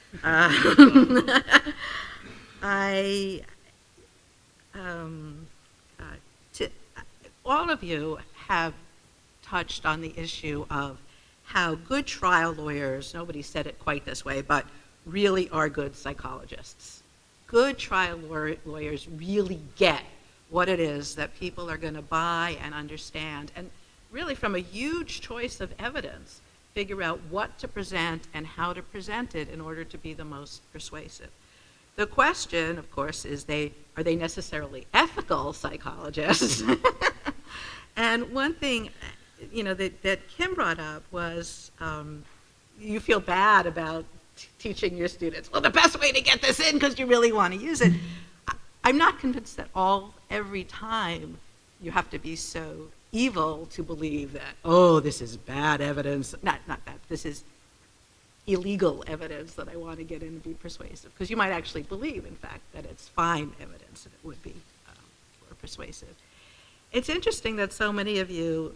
All of you have touched on the issue of how good trial lawyers, nobody said it quite this way, but really are good psychologists. Good trial lawyers really get what it is that people are going to buy and understand, and really from a huge choice of evidence, figure out what to present and how to present it in order to be the most persuasive. The question, of course, is are they necessarily ethical psychologists? And one thing, that Kim brought up was you feel bad about teaching your students, well, the best way to get this in because you really want to use it. I'm not convinced that every time you have to be so evil to believe that, oh, this is bad evidence. Not that. This is illegal evidence that I want to get in and be persuasive. Because you might actually believe, in fact, that it's fine evidence and it would be more persuasive. It's interesting that so many of you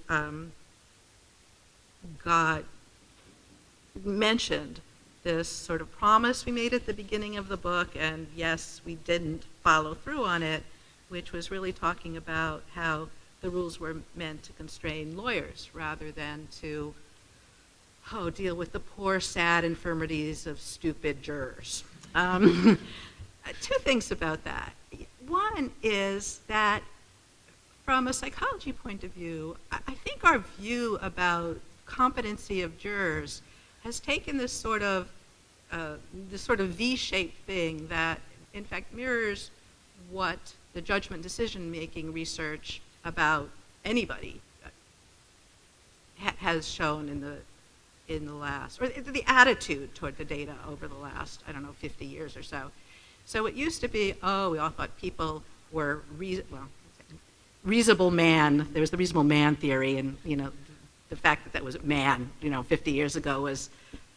mentioned this sort of promise we made at the beginning of the book, and yes, we didn't follow through on it, which was really talking about how the rules were meant to constrain lawyers rather than to deal with the poor, sad infirmities of stupid jurors. Two things about that. One is that from a psychology point of view, I think our view about competency of jurors has taken this sort of V-shaped thing that, in fact, mirrors what the judgment decision-making research about anybody has shown in the last, or the attitude toward the data over the last, I don't know, 50 years or so. So it used to be, oh, we all thought people were reasonable man. There was the reasonable man theory, and the fact that was man, 50 years ago was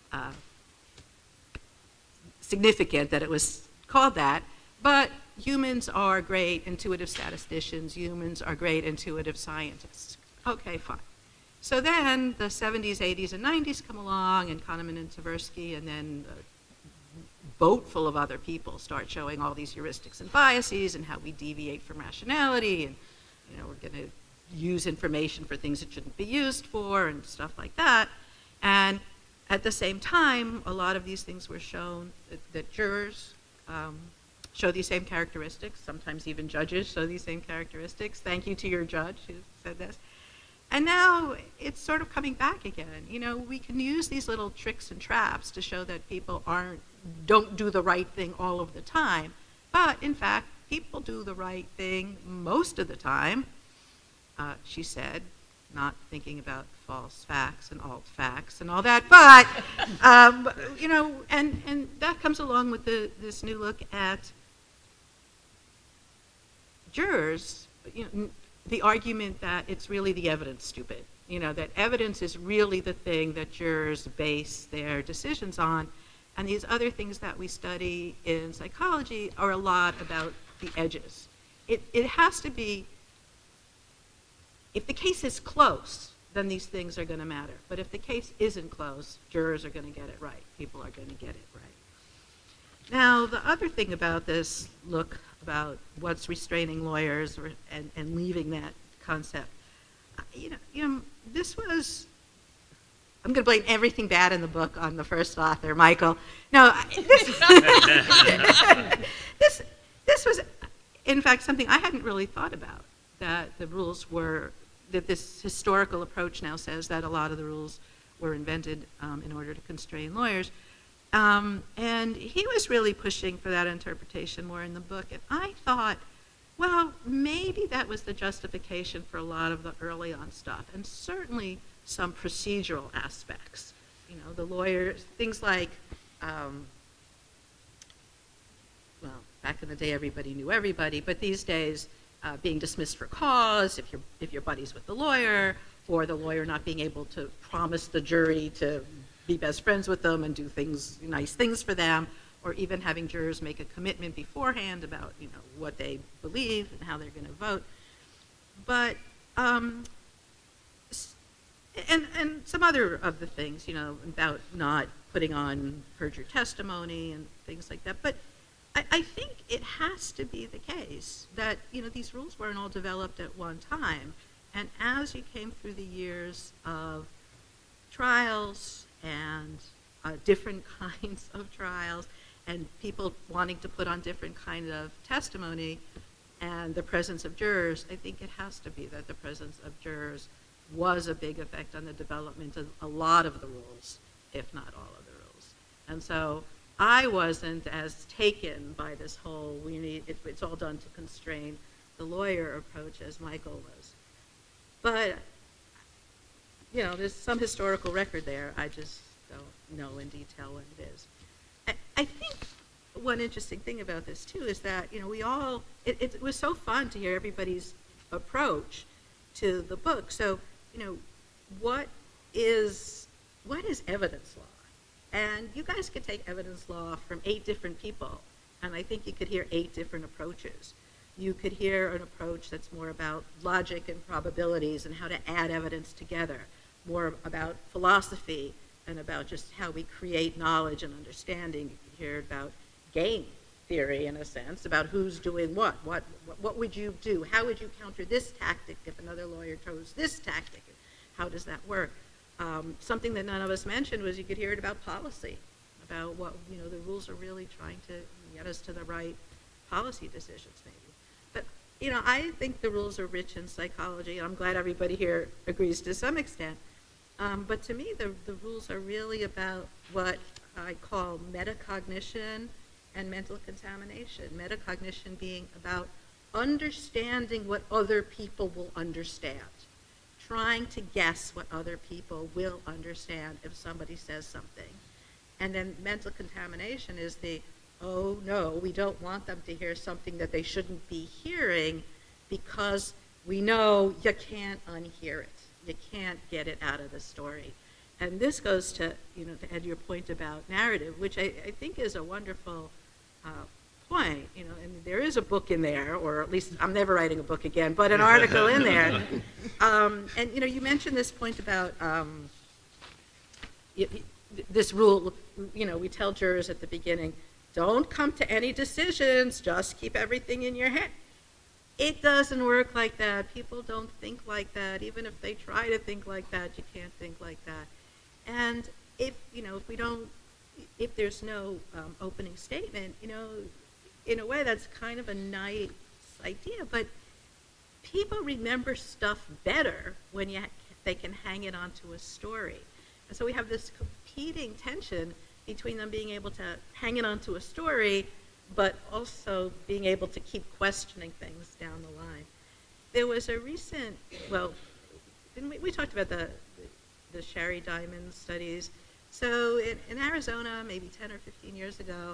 significant that it was called that. But humans are great intuitive statisticians. Humans are great intuitive scientists. Okay, fine. So then the 70s, 80s, and 90s come along, and Kahneman and Tversky, and then a boat full of other people start showing all these heuristics and biases and how we deviate from rationality, and we're going to use information for things it shouldn't be used for and stuff like that. And at the same time, a lot of these things were shown that jurors show these same characteristics. Sometimes even judges show these same characteristics. Thank you to your judge who said this. And now it's sort of coming back again. We can use these little tricks and traps to show that people don't do the right thing all of the time. But in fact, people do the right thing most of the time, she said, not thinking about false facts and alt facts and all that. But, and that comes along with this new look at jurors, the argument that it's really the evidence, stupid. That evidence is really the thing that jurors base their decisions on. And these other things that we study in psychology are a lot about the edges. It has to be, if the case is close, then these things are going to matter. But if the case isn't close, jurors are going to get it right. People are going to get it right. Now, the other thing about this look about what's restraining lawyers and leaving that concept, this was, I'm going to blame everything bad in the book on the first author, Michael. No, this was, in fact, something I hadn't really thought about, that the rules were, that this historical approach now says that a lot of the rules were invented in order to constrain lawyers. And he was really pushing for that interpretation more in the book. And I thought, well, maybe that was the justification for a lot of the early on stuff, and certainly some procedural aspects. The lawyers, things like, well, back in the day everybody knew everybody, but these days being dismissed for cause if you're buddies with the lawyer, or the lawyer not being able to promise the jury to be best friends with them and do nice things for them, or even having jurors make a commitment beforehand about what they believe and how they're going to vote. But and some other of the things, about not putting on perjured testimony and things like that. But I think it has to be the case that these rules weren't all developed at one time, and as you came through the years of trials and different kinds of trials, and people wanting to put on different kind of testimony, and the presence of jurors, I think it has to be that the presence of jurors was a big effect on the development of a lot of the rules, if not all of the rules. And so I wasn't as taken by this whole, it's all done to constrain the lawyer approach as Michael was. But, there's some historical record there. I just don't know in detail what it is. I think one interesting thing about this, too, is that, it was so fun to hear everybody's approach to the book. So, what is evidence law? And you guys could take evidence law from 8 different people, and I think you could hear 8 different approaches. You could hear an approach that's more about logic and probabilities and how to add evidence together, more about philosophy and about just how we create knowledge and understanding. You could hear about game theory, in a sense, about who's doing what. What would you do? How would you counter this tactic if another lawyer chose this tactic? How does that work? Something that none of us mentioned was you could hear it about policy, about what the rules are really trying to get us to the right policy decisions, maybe. But I think the rules are rich in psychology. I'm glad everybody here agrees to some extent. But to me, the rules are really about what I call metacognition and mental contamination. Metacognition being about understanding what other people will understand, trying to guess what other people will understand if somebody says something. And then mental contamination is the, oh no, we don't want them to hear something that they shouldn't be hearing because we know you can't unhear it. You can't get it out of the story. And this goes to, to add your point about narrative, which I think is a wonderful point. And there is a book in there, or at least I'm never writing a book again, but an article in there. And you mentioned this point about this rule. We tell jurors at the beginning, don't come to any decisions, just keep everything in your head. It doesn't work like that. People don't think like that. Even if they try to think like that, you can't think like that. And if there's no opening statement, in a way that's kind of a nice idea, but people remember stuff better when they can hang it onto a story. And so we have this competing tension between them being able to hang it onto a story, but also being able to keep questioning things down the line. There was a recent, we talked about the Sherry Diamond studies. So in Arizona, maybe 10 or 15 years ago,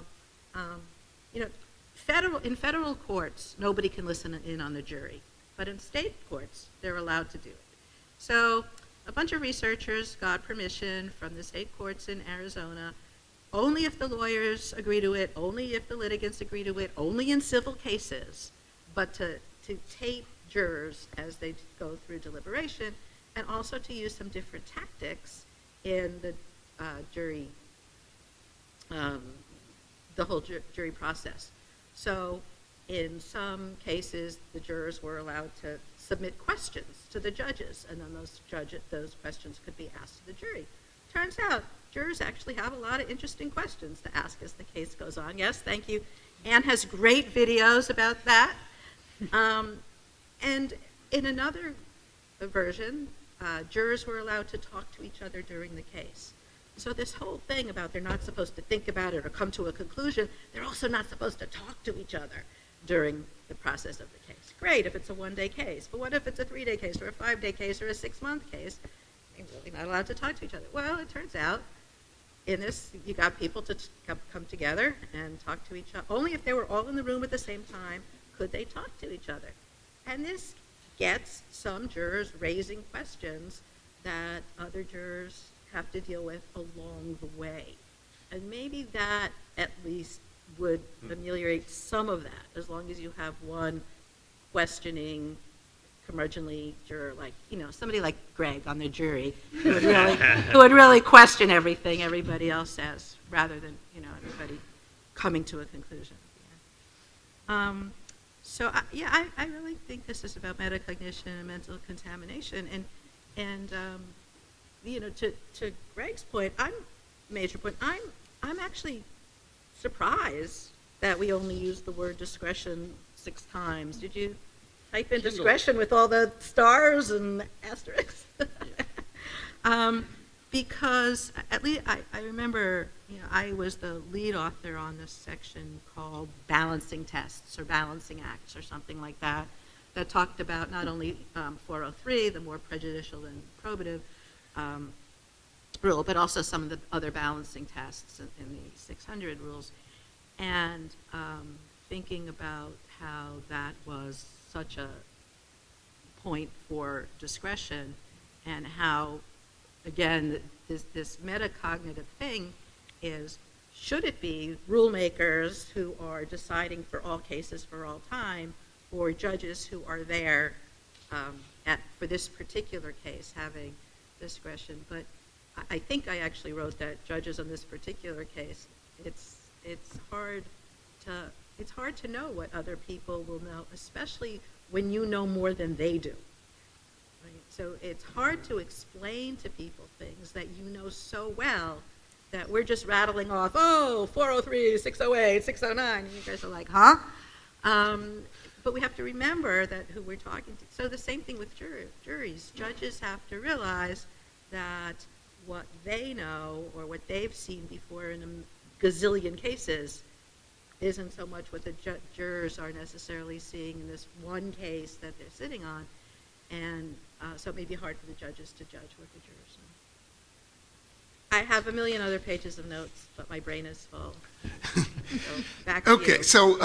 in federal courts, nobody can listen in on the jury. But in state courts, they're allowed to do it. So a bunch of researchers got permission from the state courts in Arizona, only if the lawyers agree to it, only if the litigants agree to it, only in civil cases, but to tape jurors as they go through deliberation, and also to use some different tactics in the jury, the whole jury process. So in some cases, the jurors were allowed to submit questions to the judges, and then those questions could be asked to the jury. Turns out, jurors actually have a lot of interesting questions to ask as the case goes on. Yes, thank you. Anne has great videos about that. And in another version, jurors were allowed to talk to each other during the case. So this whole thing about they're not supposed to think about it or come to a conclusion, they're also not supposed to talk to each other during the process of the case. Great if it's a one-day case, but what if it's a 3-day case or a 5-day case or a 6-month case? They're really not allowed to talk to each other. Well, it turns out in this, you got people to come together and talk to each other. Only if they were all in the room at the same time could they talk to each other. And this gets some jurors raising questions that other jurors have to deal with along the way. And maybe that at least would ameliorate some of that, as long as you have one questioning, curmudgeonly juror, like, somebody like Greg on the jury, who would really question everything everybody else says, rather than, everybody coming to a conclusion. Yeah. I really think this is about metacognition and mental contamination. And to Greg's major point, I'm actually surprised that we only used the word discretion 6 times. Did you type in discretion with all the stars and asterisks? Because at least I remember, I was the lead author on this section called balancing tests or balancing acts or something like that, that talked about not only 403, the more prejudicial than probative rule, but also some of the other balancing tests in the 600 rules. And thinking about how that was such a point for discretion, and how, again, this metacognitive thing is, should it be rule makers who are deciding for all cases for all time, or judges who are there for this particular case having discretion? But I think I actually wrote that judges on this particular case, it's hard to know what other people will know, especially when you know more than they do. Right? So it's hard to explain to people things that you know so well that we're just rattling off, 403, 608, 609, and you guys are like, huh? But we have to remember that who we're talking to. So the same thing with juries. Judges have to realize that what they know or what they've seen before in a gazillion cases isn't so much what the jurors are necessarily seeing in this one case that they're sitting on. And so it may be hard for the judges to judge what the jurors know. I have a million other pages of notes, but my brain is full. So back to you. Okay, so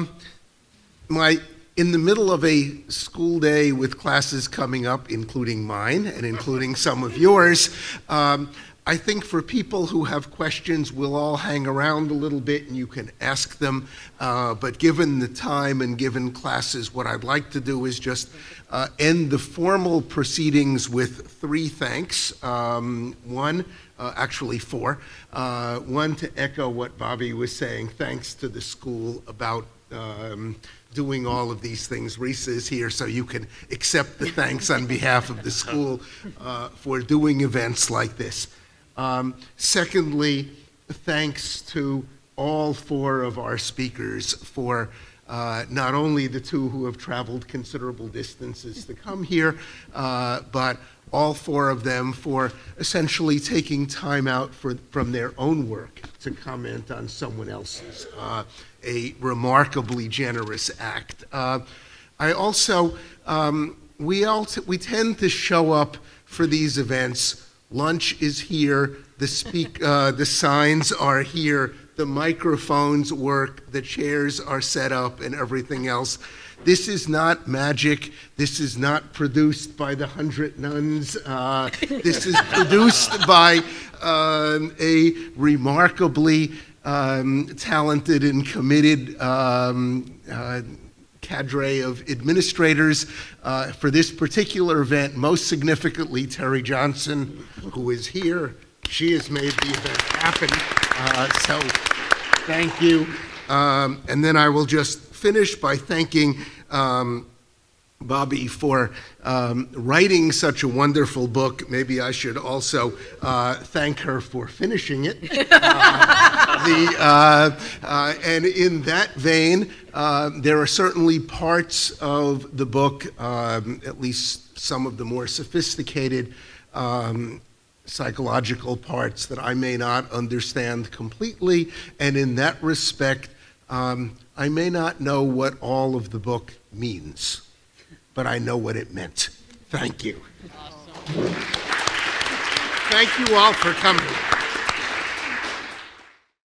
in the middle of a school day with classes coming up, including mine and including some of yours, I think for people who have questions, we'll all hang around a little bit and you can ask them. But given the time and given classes, what I'd like to do is just end the formal proceedings with 3 thanks. Actually 4. One, to echo what Bobby was saying, thanks to the school about doing all of these things. Risa is here, so you can accept the thanks on behalf of the school for doing events like this. Secondly, thanks to all 4 of our speakers for not only the 2 who have traveled considerable distances to come here, but all 4 of them for essentially taking time out from their own work to comment on someone else's. A remarkably generous act. I also, we tend to show up for these events. Lunch is here, the signs are here, the microphones work, the chairs are set up, and everything else. This is not magic. This is not produced by the 100 Nuns. This is produced by a remarkably talented and committed cadre of administrators for this particular event, most significantly Terry Johnson, who is here. She has made the event happen, so thank you. And then I will just finish by thanking Bobby for writing such a wonderful book. Maybe I should also thank her for finishing it. And in that vein, there are certainly parts of the book, at least some of the more sophisticated psychological parts, that I may not understand completely. And in that respect, I may not know what all of the book means, but I know what it meant. Thank you. Awesome. Thank you all for coming.